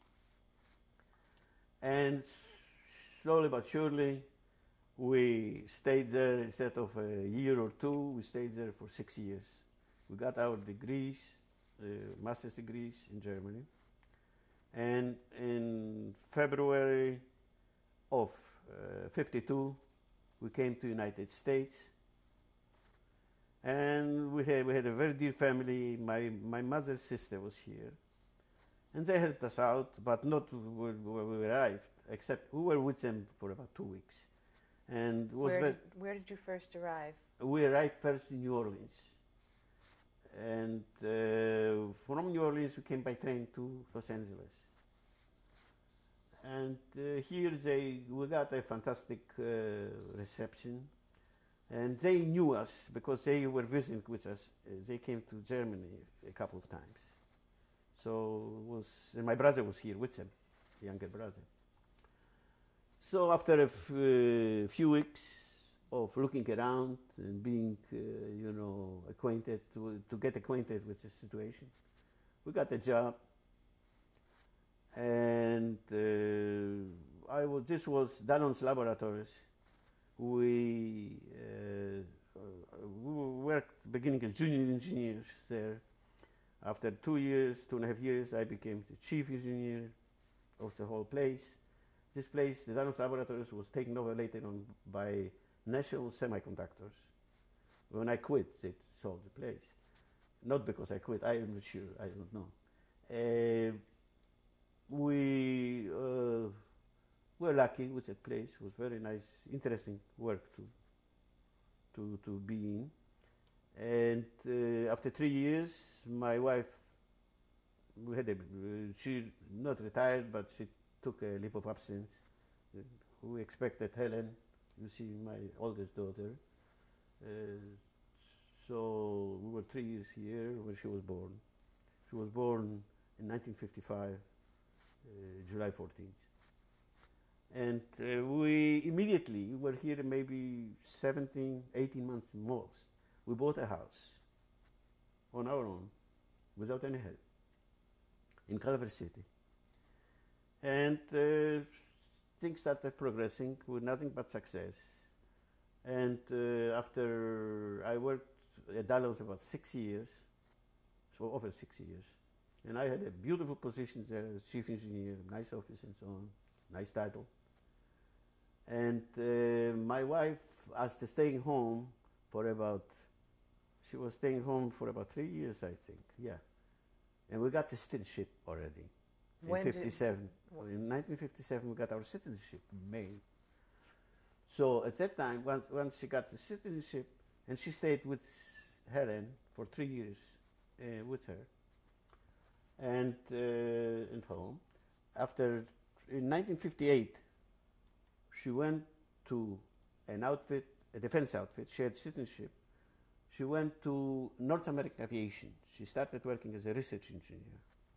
And slowly but surely, we stayed there. Instead of a year or two, we stayed there for six years. We got our degrees, uh, master's degrees in Germany. And in February of uh, fifty-two, we came to the United States. And we had, we had a very dear family. My, my mother's sister was here. And they helped us out, but not when we arrived, except we were with them for about two weeks. And was Where very, did, where did you first arrive? we arrived first in New Orleans. And uh, from New Orleans, we came by train to Los Angeles. And uh, here they, we got a fantastic uh, reception. And they knew us because they were visiting with us. Uh, they came to Germany a couple of times. So was, and my brother was here with them, the younger brother. So after a f- uh, few weeks of looking around and being, uh, you know, acquainted, to, to get acquainted with the situation, we got a job. And uh, I was, this was Zelon's laboratories. We, uh, uh, we worked beginning as junior engineers there. After two years, two and a half years, I became the chief engineer of the whole place. This place, the Zelon's Laboratories, was taken over later on by National Semiconductors. When I quit, they sold the place. Not because I quit, I am not sure, I don't know. Uh, we uh, were lucky with that place. It was very nice, interesting work to, to, to be in. And uh, after three years, my wife, we had a, uh, she not retired, but she took a leave of absence. Uh, we expected Helen, you see, my oldest daughter, Uh, so we were three years here when she was born. She was born in nineteen fifty-five, uh, July fourteenth. And uh, we immediately, we were here maybe seventeen, eighteen months most. We bought a house on our own, without any help, in Culver City. And uh, things started progressing with nothing but success. And uh, after I worked at Dallas about six years, so over six years, and I had a beautiful position there as chief engineer, nice office and so on, nice title. And uh, my wife asked to staying home for about, she was staying home for about three years, I think, yeah. And we got the citizenship already When in fifty-seven. Did, in nineteen fifty-seven, we got our citizenship in May. So at that time, once, once she got the citizenship, and she stayed with Helen for three years uh, with her, and uh, at home. After, in nineteen fifty-eight, she went to an outfit, a defense outfit, shared citizenship. She went to North American Aviation. She started working as a research engineer.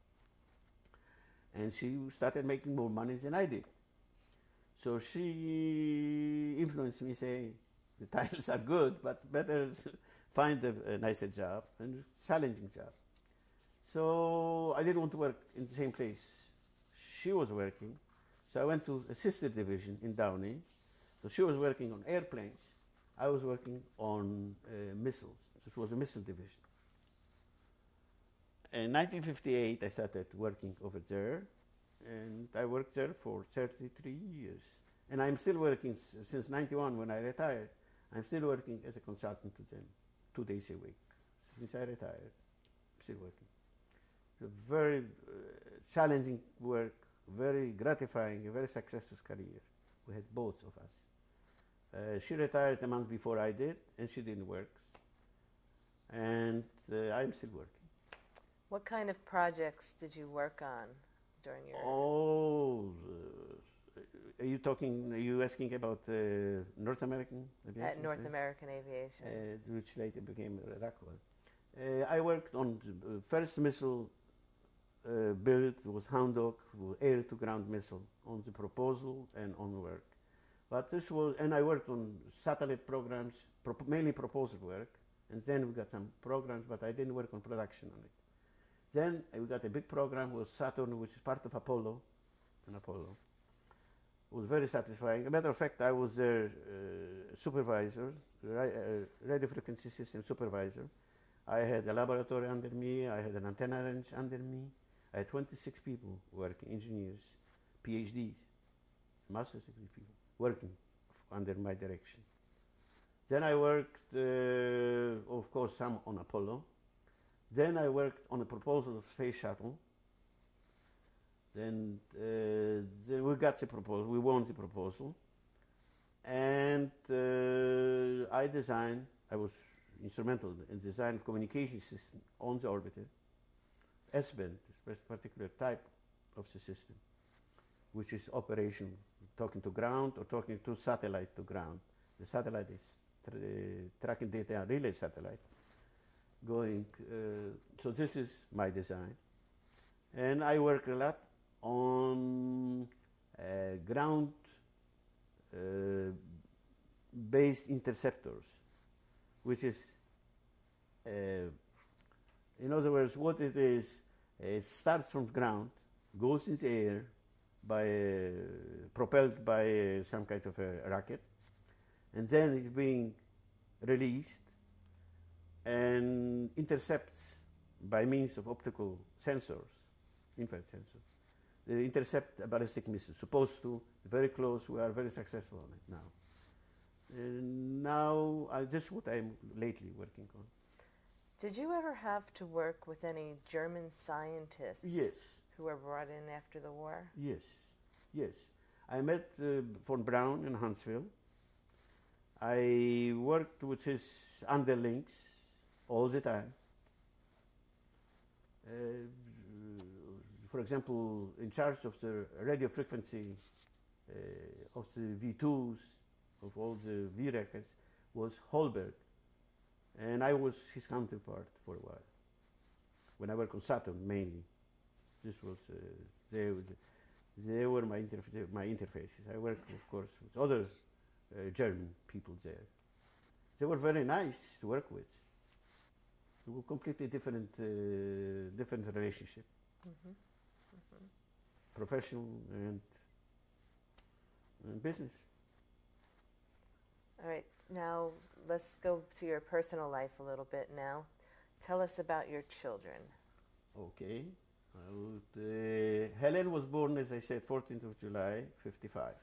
And she started making more money than I did. So she influenced me, say, the titles are good, but better find a, a nicer job and a challenging job. So I didn't want to work in the same place she was working. So I went to a sister division in Downey. So she was working on airplanes. I was working on uh, missiles. This was a missile division. In nineteen fifty-eight, I started working over there, and I worked there for thirty-three years. And I'm still working s since ninety-one when I retired. I'm still working as a consultant to them, two days a week. Since I retired, I'm still working. It's a very uh, challenging work, very gratifying, a very successful career. We had both of us. Uh, she retired a month before I did, and she didn't work. And uh, I'm still working. What kind of projects did you work on during your... Oh, uh, are you talking, are you asking about uh, North American aviation? At North American Aviation. Uh, which later became Rockwell. Uh, I worked on the first missile uh, built, was Hound Dog, air-to-ground missile, on the proposal and on work. But this was, and I worked on satellite programs, pro mainly proposal work, and then we got some programs, but I didn't work on production on it. Then uh, we got a big program with Saturn, which is part of Apollo, and Apollo. It was very satisfying. As a matter of fact, I was their uh, supervisor, ri uh, radio frequency system supervisor. I had a laboratory under me, I had an antenna range under me. I had twenty-six people working, engineers, PhDs, master's degree people, working under my direction. Then I worked, uh, of course, some on Apollo. Then I worked on a proposal of Space Shuttle. Then, uh, then we got the proposal, we won the proposal. And uh, I designed, I was instrumental in the design of communication system on the orbiter, S-band, this particular type of the system, which is operation, talking to ground or talking to satellite to ground. The satellite is tra tracking data, relay satellite, going, uh, so this is my design. And I work a lot on uh, ground uh, based interceptors, which is, uh, in other words, what it is, it starts from ground, goes in the air, by, uh, propelled by uh, some kind of a rocket, and then it's being released and intercepts by means of optical sensors, infrared sensors. They intercept a ballistic missile, supposed to, very close, we are very successful on it now. And now, uh, this is what I'm lately working on. Did you ever have to work with any German scientists yes. who were brought in after the war? Yes, yes. I met uh, von Braun in Huntsville. I worked with his underlings all the time. Uh, for example, in charge of the radio frequency uh, of the V twos, of all the V records, was Holberg, And I was his counterpart for a while. When I worked on Saturn mainly, this was uh, they, they were my interf- my interfaces. I worked, of course, with other uh, German people there. They were very nice to work with. It was a completely different uh, different relationship, Mm-hmm. Mm-hmm. professional and, and business. All right, now let's go to your personal life a little bit now. Tell us about your children. Okay. I would, uh, Helen was born, as I said, fourteenth of July, fifty-five.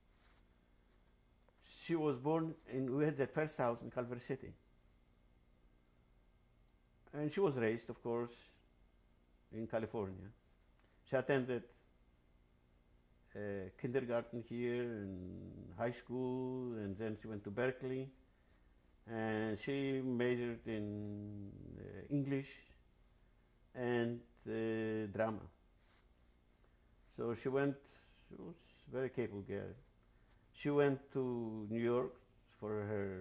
She was born in, we had that first house in Culver City. And she was raised, of course, in California. She attended uh, kindergarten here and high school, and then she went to Berkeley. And she majored in uh, English and uh, drama. So she went, she was a very capable girl. She went to New York for her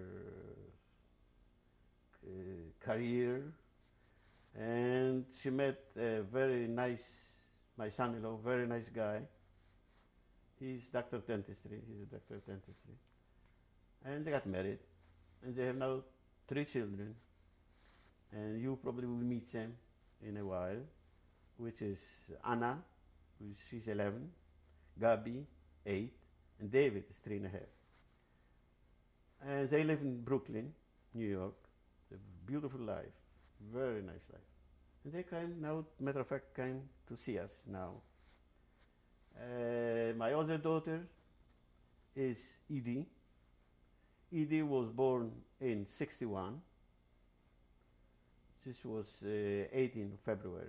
uh, career, and she met a very nice, my son-in-law, very nice guy. He's doctor of dentistry, he's a doctor of dentistry. And they got married, and they have now three children. And you probably will meet them in a while, which is Anna, who is, she's eleven, Gabi, eight, and David is three and a half. And they live in Brooklyn, New York. They have a beautiful life, very nice life. And they came now, matter of fact, came to see us now. Uh, my other daughter is Edie. Edie was born in sixty-one. This was uh, eighteenth of February.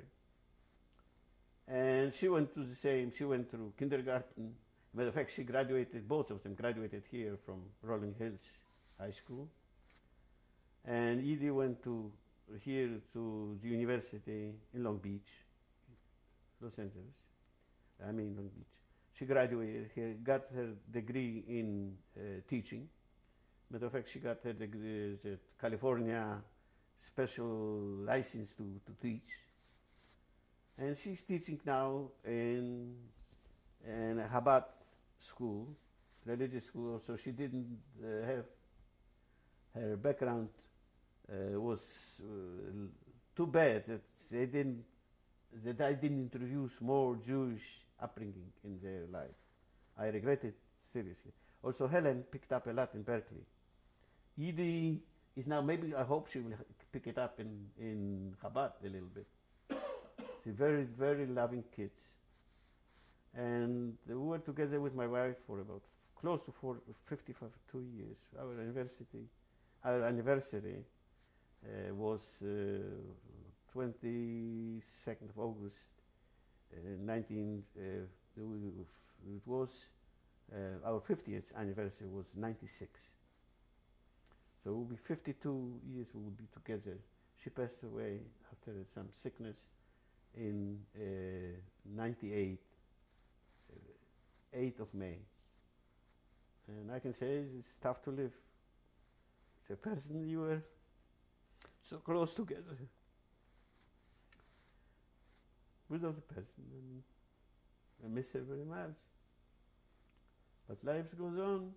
And she went to the same, she went through kindergarten. Matter of fact, she graduated, both of them graduated here from Rolling Hills High School. And Edie went to here to the university in Long Beach, Los Angeles. I mean Long Beach. She graduated here, got her degree in uh, teaching. Matter of fact, she got her degree at California special license to, to teach. And she's teaching now in, in a Chabad school, religious school. So she didn't uh, have, her background uh, was uh, too bad that they didn't, that I didn't introduce more Jewish upbringing in their life. I regret it seriously. Also, Helen picked up a lot in Berkeley. Edie is now, maybe I hope she will pick it up in, in Chabad a little bit. She's very, very loving kids. And we were together with my wife for about close to four, fifty-five, two years. Our anniversary, our anniversary uh, was uh, twenty-second of August, uh, nineteen. Uh, it was uh, our fiftieth anniversary was ninety-six. So it will be fifty-two years we will be together. She passed away after some sickness in uh, ninety-eight, uh, eighth of May. And I can say it's tough to live. It's a person you were so close together. Without the person, and I miss her very much. But life goes on.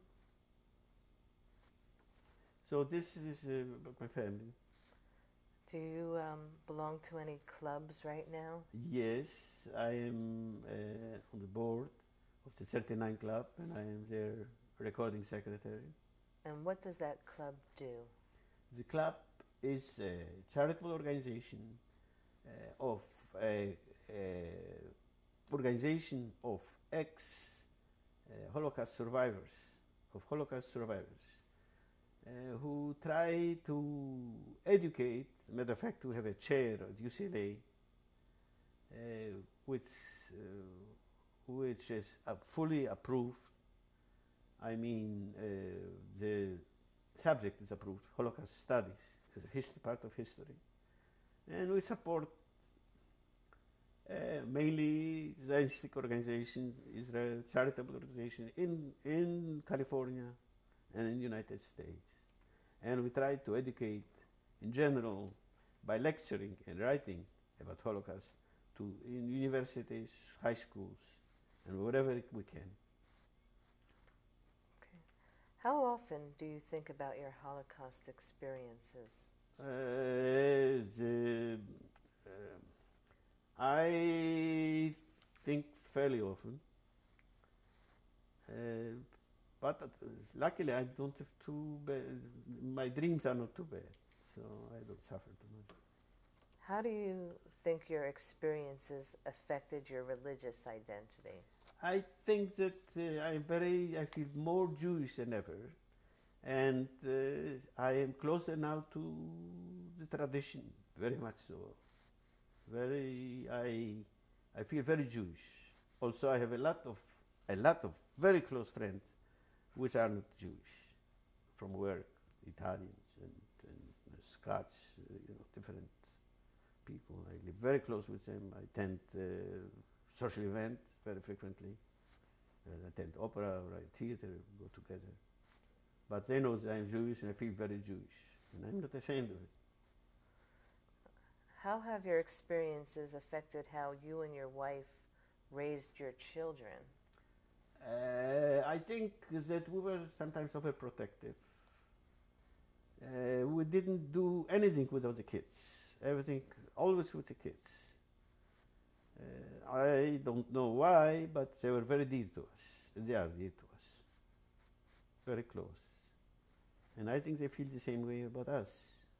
So this is uh, about my family. Do you um, belong to any clubs right now? Yes, I am uh, on the board of the thirty-nine Club, and I am their recording secretary. And what does that club do? The club is a charitable organization uh, of a, a organization of ex uh, Holocaust survivors, of Holocaust survivors, uh, who try to educate. Matter of fact, we have a chair at U C L A, uh, which, uh, which is uh, fully approved. I mean, uh, the subject is approved, Holocaust studies, as a history, part of history. And we support uh, mainly Zionistic organization, Israel charitable organization in, in California and in the United States. And we try to educate in general, by lecturing and writing about Holocaust to in universities, high schools, and wherever we can. Okay. How often do you think about your Holocaust experiences? Uh, the, uh, I think fairly often, uh, but uh, luckily I don't have too bad, my dreams are not too bad, so I don't suffer too much. How do you think your experiences affected your religious identity? I think that uh, I'm very, I feel more Jewish than ever, and uh, I am closer now to the tradition, very much so. Very, I, I feel very Jewish. Also, I have a lot of, a lot of very close friends, which are not Jewish, from work, Italians and, and Scots, uh, you know, different people. I live very close with them. I attend uh, social events very frequently. I attend opera or I theater, go together. But they know that I'm Jewish and I feel very Jewish, and I'm not ashamed of it. How have your experiences affected how you and your wife raised your children? Uh, I think that we were sometimes overprotective. Uh, we didn't do anything without the kids. Everything, always with the kids. Uh, I don't know why, but they were very dear to us. They are dear to us. Very close. And I think they feel the same way about us.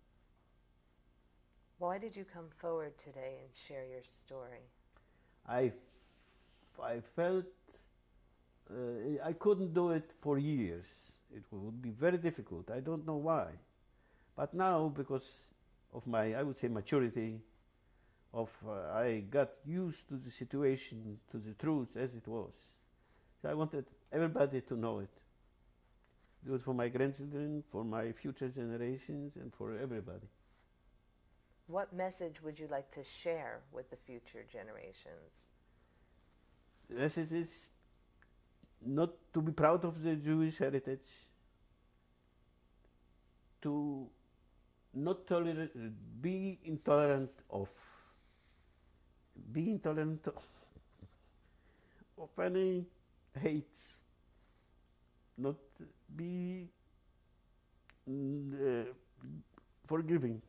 Why did you come forward today and share your story? I, f I felt uh, I couldn't do it for years. It would be very difficult. I don't know why. But now, because of my, I would say, maturity, of uh, I got used to the situation, to the truth as it was. So I wanted everybody to know it. Do it for my grandchildren, for my future generations, and for everybody. What message would you like to share with the future generations? The message is not to be proud of the Jewish heritage, to not tolerate, be intolerant of, be intolerant of, of any hate, not be uh, forgiving,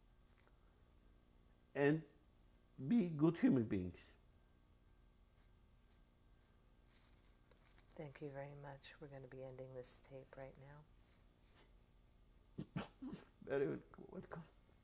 and be good human beings. Thank you very much. We're going to be ending this tape right now. Very welcome.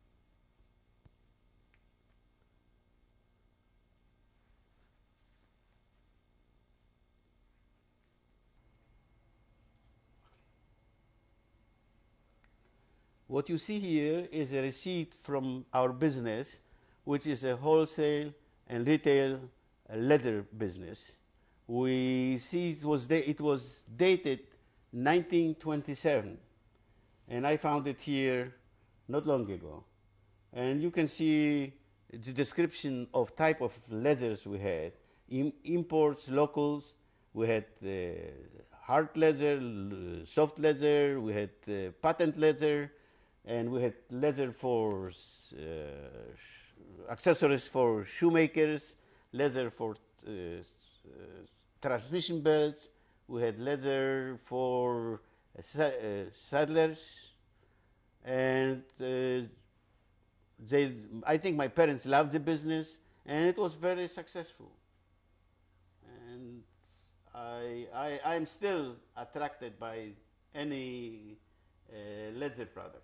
What you see here is a receipt from our business, which is a wholesale and retail leather business. We see it was, it was dated nineteen twenty-seven, and I found it here not long ago. And you can see the description of type of leathers we had. Im imports, locals, we had uh, hard leather, soft leather, we had uh, patent leather, and we had leather for uh, accessories for shoemakers, leather for uh, uh, transmission belts, we had leather for uh, sa uh, saddlers, and uh, they, I think my parents loved the business, and it was very successful. And I, I, I'm still attracted by any uh, leather products.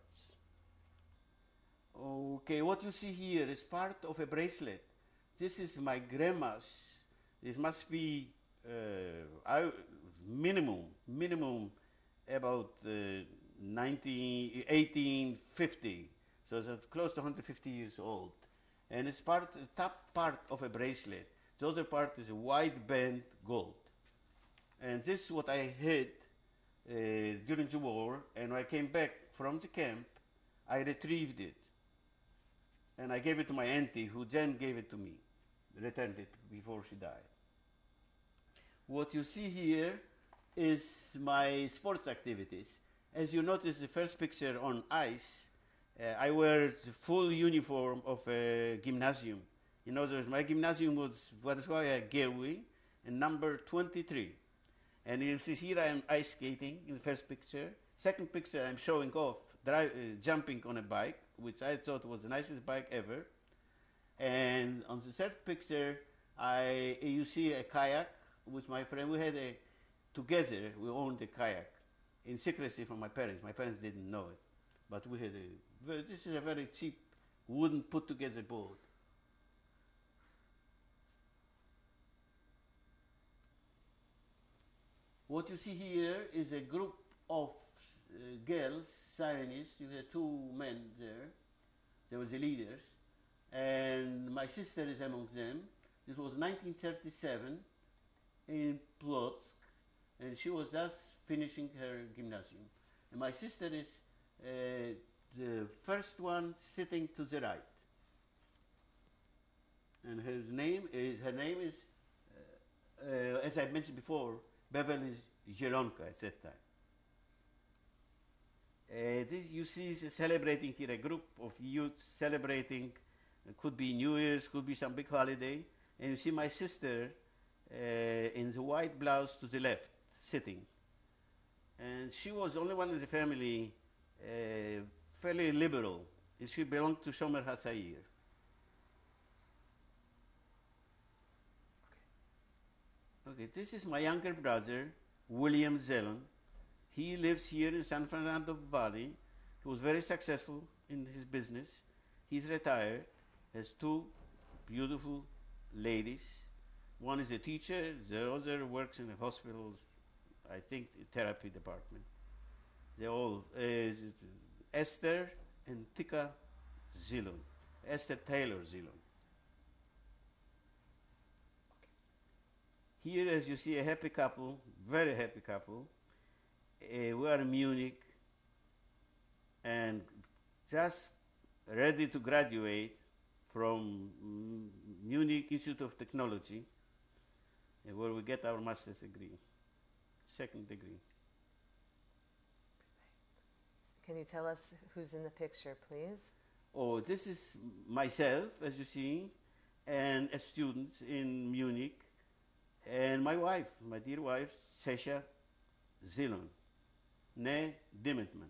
Okay, what you see here is part of a bracelet. This is my grandma's. This must be uh, I, minimum, minimum about uh, nineteen, eighteen fifty. So it's close to one hundred fifty years old. And it's part, the top part of a bracelet. The other part is a wide band gold. And this is what I hid uh, during the war. And when I came back from the camp, I retrieved it. And I gave it to my auntie, who then gave it to me, returned it before she died. What you see here is my sports activities. As you notice, the first picture on ice, Uh, I wear the full uniform of a gymnasium. In other words, my gymnasium was Władysław Giełły, and number twenty-three. And you see here I am ice skating in the first picture. Second picture I'm showing off drive, uh, jumping on a bike, which I thought was the nicest bike ever. And on the third picture, I you see a kayak with my friend. We had a together. We owned a kayak in secrecy from my parents. My parents didn't know it, but we had a. Very, this is a very cheap wooden put together boat. What you see here is a group of uh, girls, Zionists. You had two men there. They were the leaders, and my sister is among them. This was nineteen thirty-seven in Plock, and she was just finishing her gymnasium. And my sister is uh, the first one sitting to the right. And her name is, her name is uh, uh, as I mentioned before, Beverly Zelonka at that time. Uh, this you see is celebrating here a group of youth celebrating, uh, could be New Year's, could be some big holiday. And you see my sister uh, in the white blouse to the left, sitting. And she was the only one in the family uh, fairly liberal. She belonged to Shomer HaTzair. Okay, this is my younger brother, William Zelon. He lives here in San Fernando Valley. He was very successful in his business. He's retired, has two beautiful ladies. One is a teacher, the other works in a hospital, I think, therapy department. They're all uh, Esther and Tika Zelon, Esther Taylor Zelon. Here, as you see, a happy couple, very happy couple. Uh, we are in Munich and just ready to graduate from mm, Munich Institute of Technology, uh, where we get our master's degree, second degree. Can you tell us who's in the picture, please? Oh, this is myself, as you see, and a student in Munich. And my wife, my dear wife, Sesha Zelon, ne Dimitman.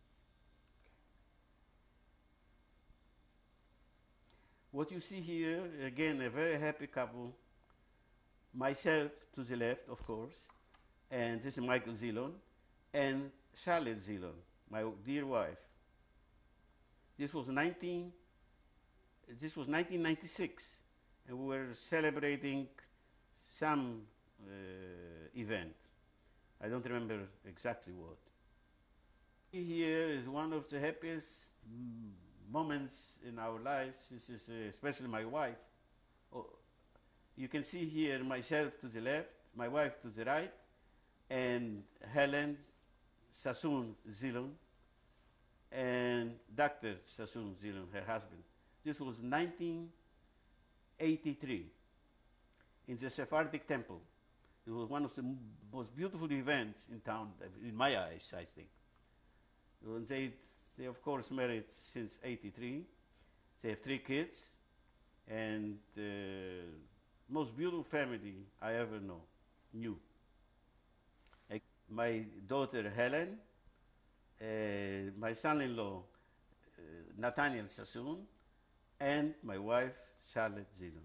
What you see here, again, a very happy couple. Myself to the left, of course, and this is Michael Zelon, and Charlotte Zelon, my dear wife. This was nineteen. This was nineteen ninety-six, and we were celebrating some uh, event. I don't remember exactly what. Here is one of the happiest mm, moments in our lives. This is uh, especially my wife. Oh, you can see here myself to the left, my wife to the right, and Helen Sassoon Zelon, and Doctor Sassoon Zelon, her husband. This was nineteen eighty-three. In the Sephardic temple. It was one of the m most beautiful events in town, in my eyes, I think. And they, they, of course, married since eighty-three. They have three kids, and uh, most beautiful family I ever know, knew. Like my daughter, Helen, uh, my son-in-law, uh, Nathaniel Sassoon, and my wife, Charlotte Zelon.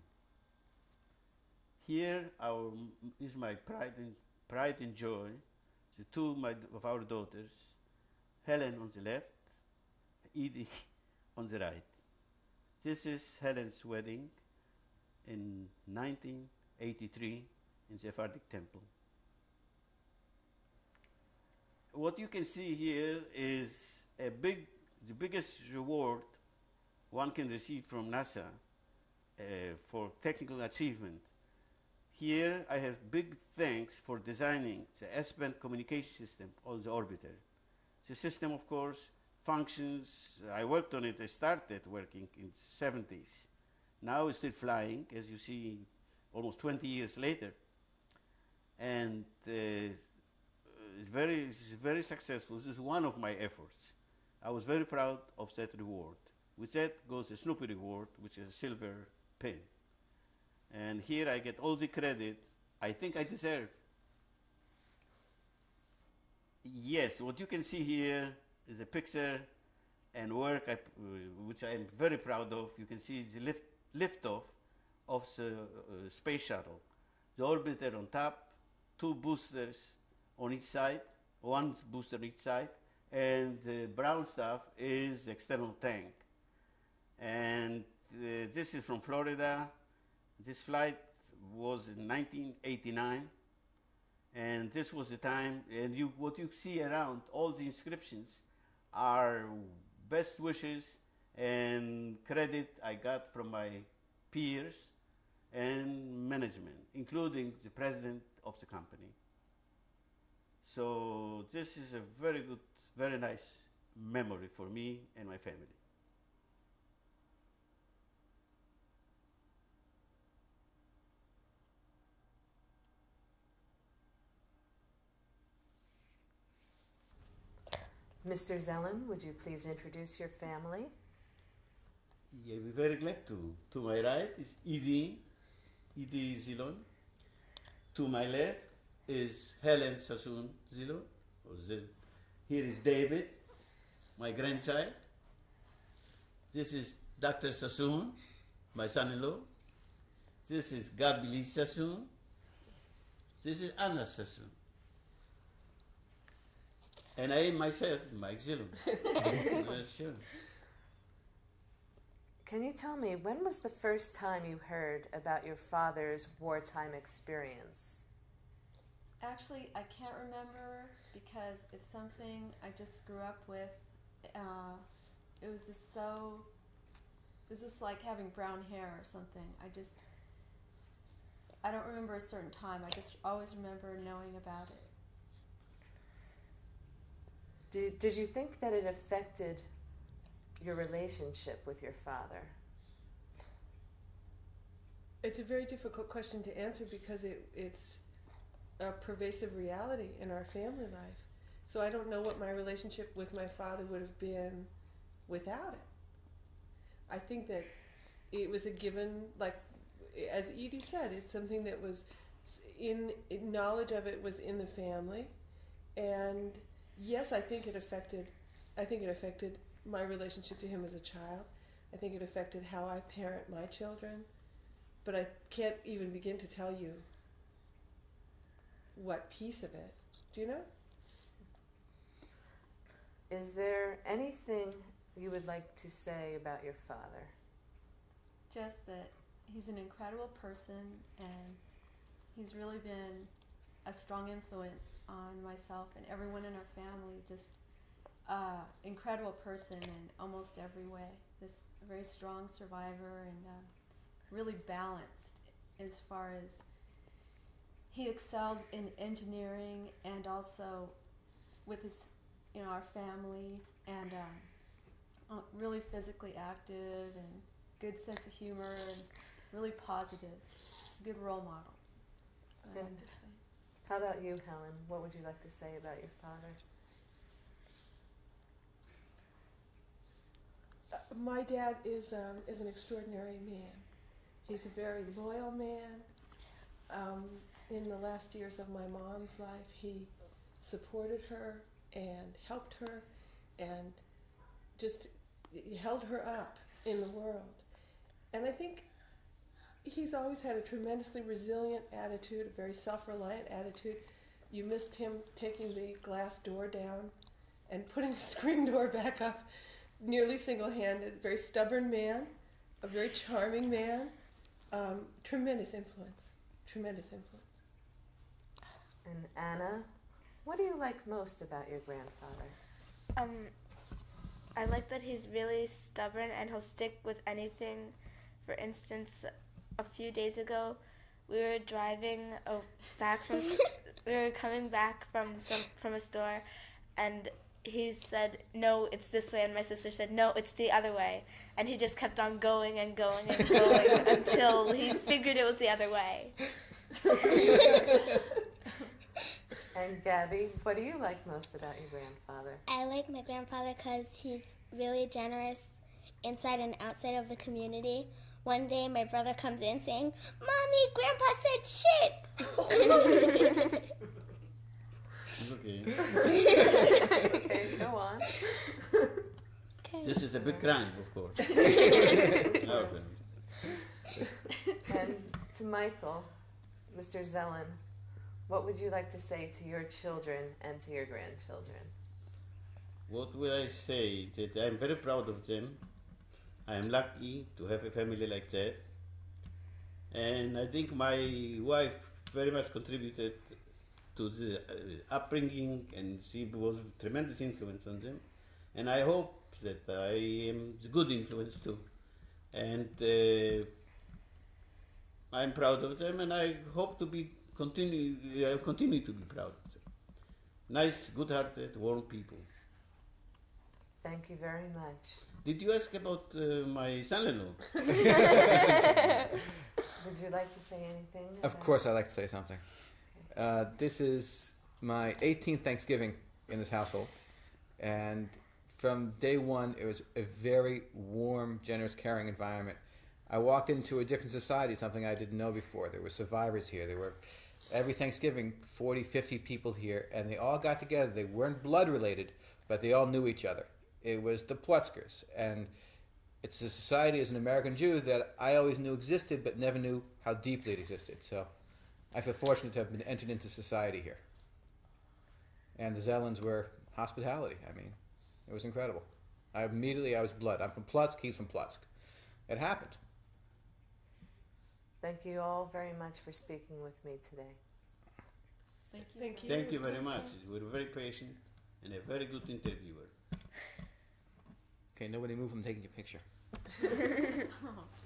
Here our, is my pride and, pride and joy, the two my, of our daughters, Helen on the left, Edie on the right. This is Helen's wedding in nineteen eighty-three in the Sephardic temple. What you can see here is a big, the biggest reward one can receive from NASA uh, for technical achievement. Here I have big thanks for designing the S-band communication system on the orbiter. The system, of course, functions. I worked on it. I started working in the seventies. Now it's still flying, as you see, almost twenty years later. And uh, it's very, it's very successful. This is one of my efforts I was very proud of that reward. With that goes the Snoopy reward, which is a silver pin. And here I get all the credit I think I deserve. Yes, what you can see here is a picture and work I, uh, which I am very proud of. You can see the lift, liftoff of the uh, space shuttle. The orbiter on top, two boosters on each side, one booster on each side, and the brown stuff is the external tank. And uh, this is from Florida. This flight was in nineteen eighty-nine, and this was the time, and you, what you see around, all the inscriptions are best wishes and credit I got from my peers and management, including the president of the company. So this is a very good, very nice memory for me and my family. Mister Zelon, would you please introduce your family? Yeah, we're very glad to. To my right is Edie, Edie Zelon. To my left is Helen Sassoon Zelon. Or Zil. Here is David, my grandchild. This is Doctor Sassoon, my son-in-law. This is Gabi Sassoon. This is Anna Sassoon. And I am myself, Mike Zelon. uh, sure. Can you tell me, when was the first time you heard about your father's wartime experience? Actually, I can't remember because it's something I just grew up with. Uh, it was just so, it was just like having brown hair or something. I just, I don't remember a certain time. I just always remember knowing about it. Did, did you think that it affected your relationship with your father? It's a very difficult question to answer because it, it's a pervasive reality in our family life. So I don't know what my relationship with my father would have been without it. I think that it was a given, like, as Edie said, it's something that was in, in knowledge of it was in the family. And yes, I think it affected, I think it affected my relationship to him as a child. I think it affected how I parent my children. But I can't even begin to tell you what piece of it. Do you know? Is there anything you would like to say about your father? Just that he's an incredible person and he's really been a strong influence on myself and everyone in our family. Just uh, incredible person in almost every way. This very strong survivor and uh, really balanced as far as he excelled in engineering and also with his, you know, our family, and um, uh, really physically active and good sense of humor and really positive. It's a good role model. I'd And like to say. how about you, Helen? What would you like to say about your father? Uh, my dad is um, is an extraordinary man. He's a very loyal man. Um, in the last years of my mom's life, he supported her and helped her and just held her up in the world. And I think he's always had a tremendously resilient attitude, a very self-reliant attitude. You missed him taking the glass door down and putting the screen door back up nearly single-handed. Very stubborn man, a very charming man. Um, tremendous influence, tremendous influence. And Anna, what do you like most about your grandfather? Um, I like that he's really stubborn and he'll stick with anything. For instance, a few days ago, we were driving oh, back from, we were coming back from some from a store, and he said, "No, it's this way," and my sister said, "No, it's the other way," and he just kept on going and going and going until he figured it was the other way. And Gabby, what do you like most about your grandfather? I like my grandfather because he's really generous inside and outside of the community. One day my brother comes in saying, "Mommy, Grandpa said shit!" Okay. Okay, go on. Okay. This is a big crime, of course. Okay. And to Michael, Mister Zelon, what would you like to say to your children and to your grandchildren? What will I say? That I'm very proud of them. I am lucky to have a family like that. And I think my wife very much contributed to the uh, upbringing, and she was a tremendous influence on them. And I hope that I am a good influence too. And uh, I'm proud of them, and I hope to be continue, uh, continue to be proud of them. Nice, good-hearted, warm people. Thank you very much. Did you ask about uh, my son-in-law? Would you like to say anything? Of about- course, I'd like to say something. Uh, this is my eighteenth Thanksgiving in this household, and from day one, it was a very warm, generous, caring environment. I walked into a different society, something I didn't know before. There were survivors here. There were, every Thanksgiving, forty, fifty people here, and they all got together. They weren't blood related, but they all knew each other. It was the Plutzkers, and it's a society as an American Jew that I always knew existed, but never knew how deeply it existed. So I feel fortunate to have been entered into society here. And the Zelons were hospitality. I mean, it was incredible. I immediately, I was blood. I'm from Plutsk, he's from Plutsk. It happened. Thank you all very much for speaking with me today. Thank you. Thank you. Thank you very much. You were very patient and a very good interviewer. Okay, nobody move, I'm taking your picture. Oh.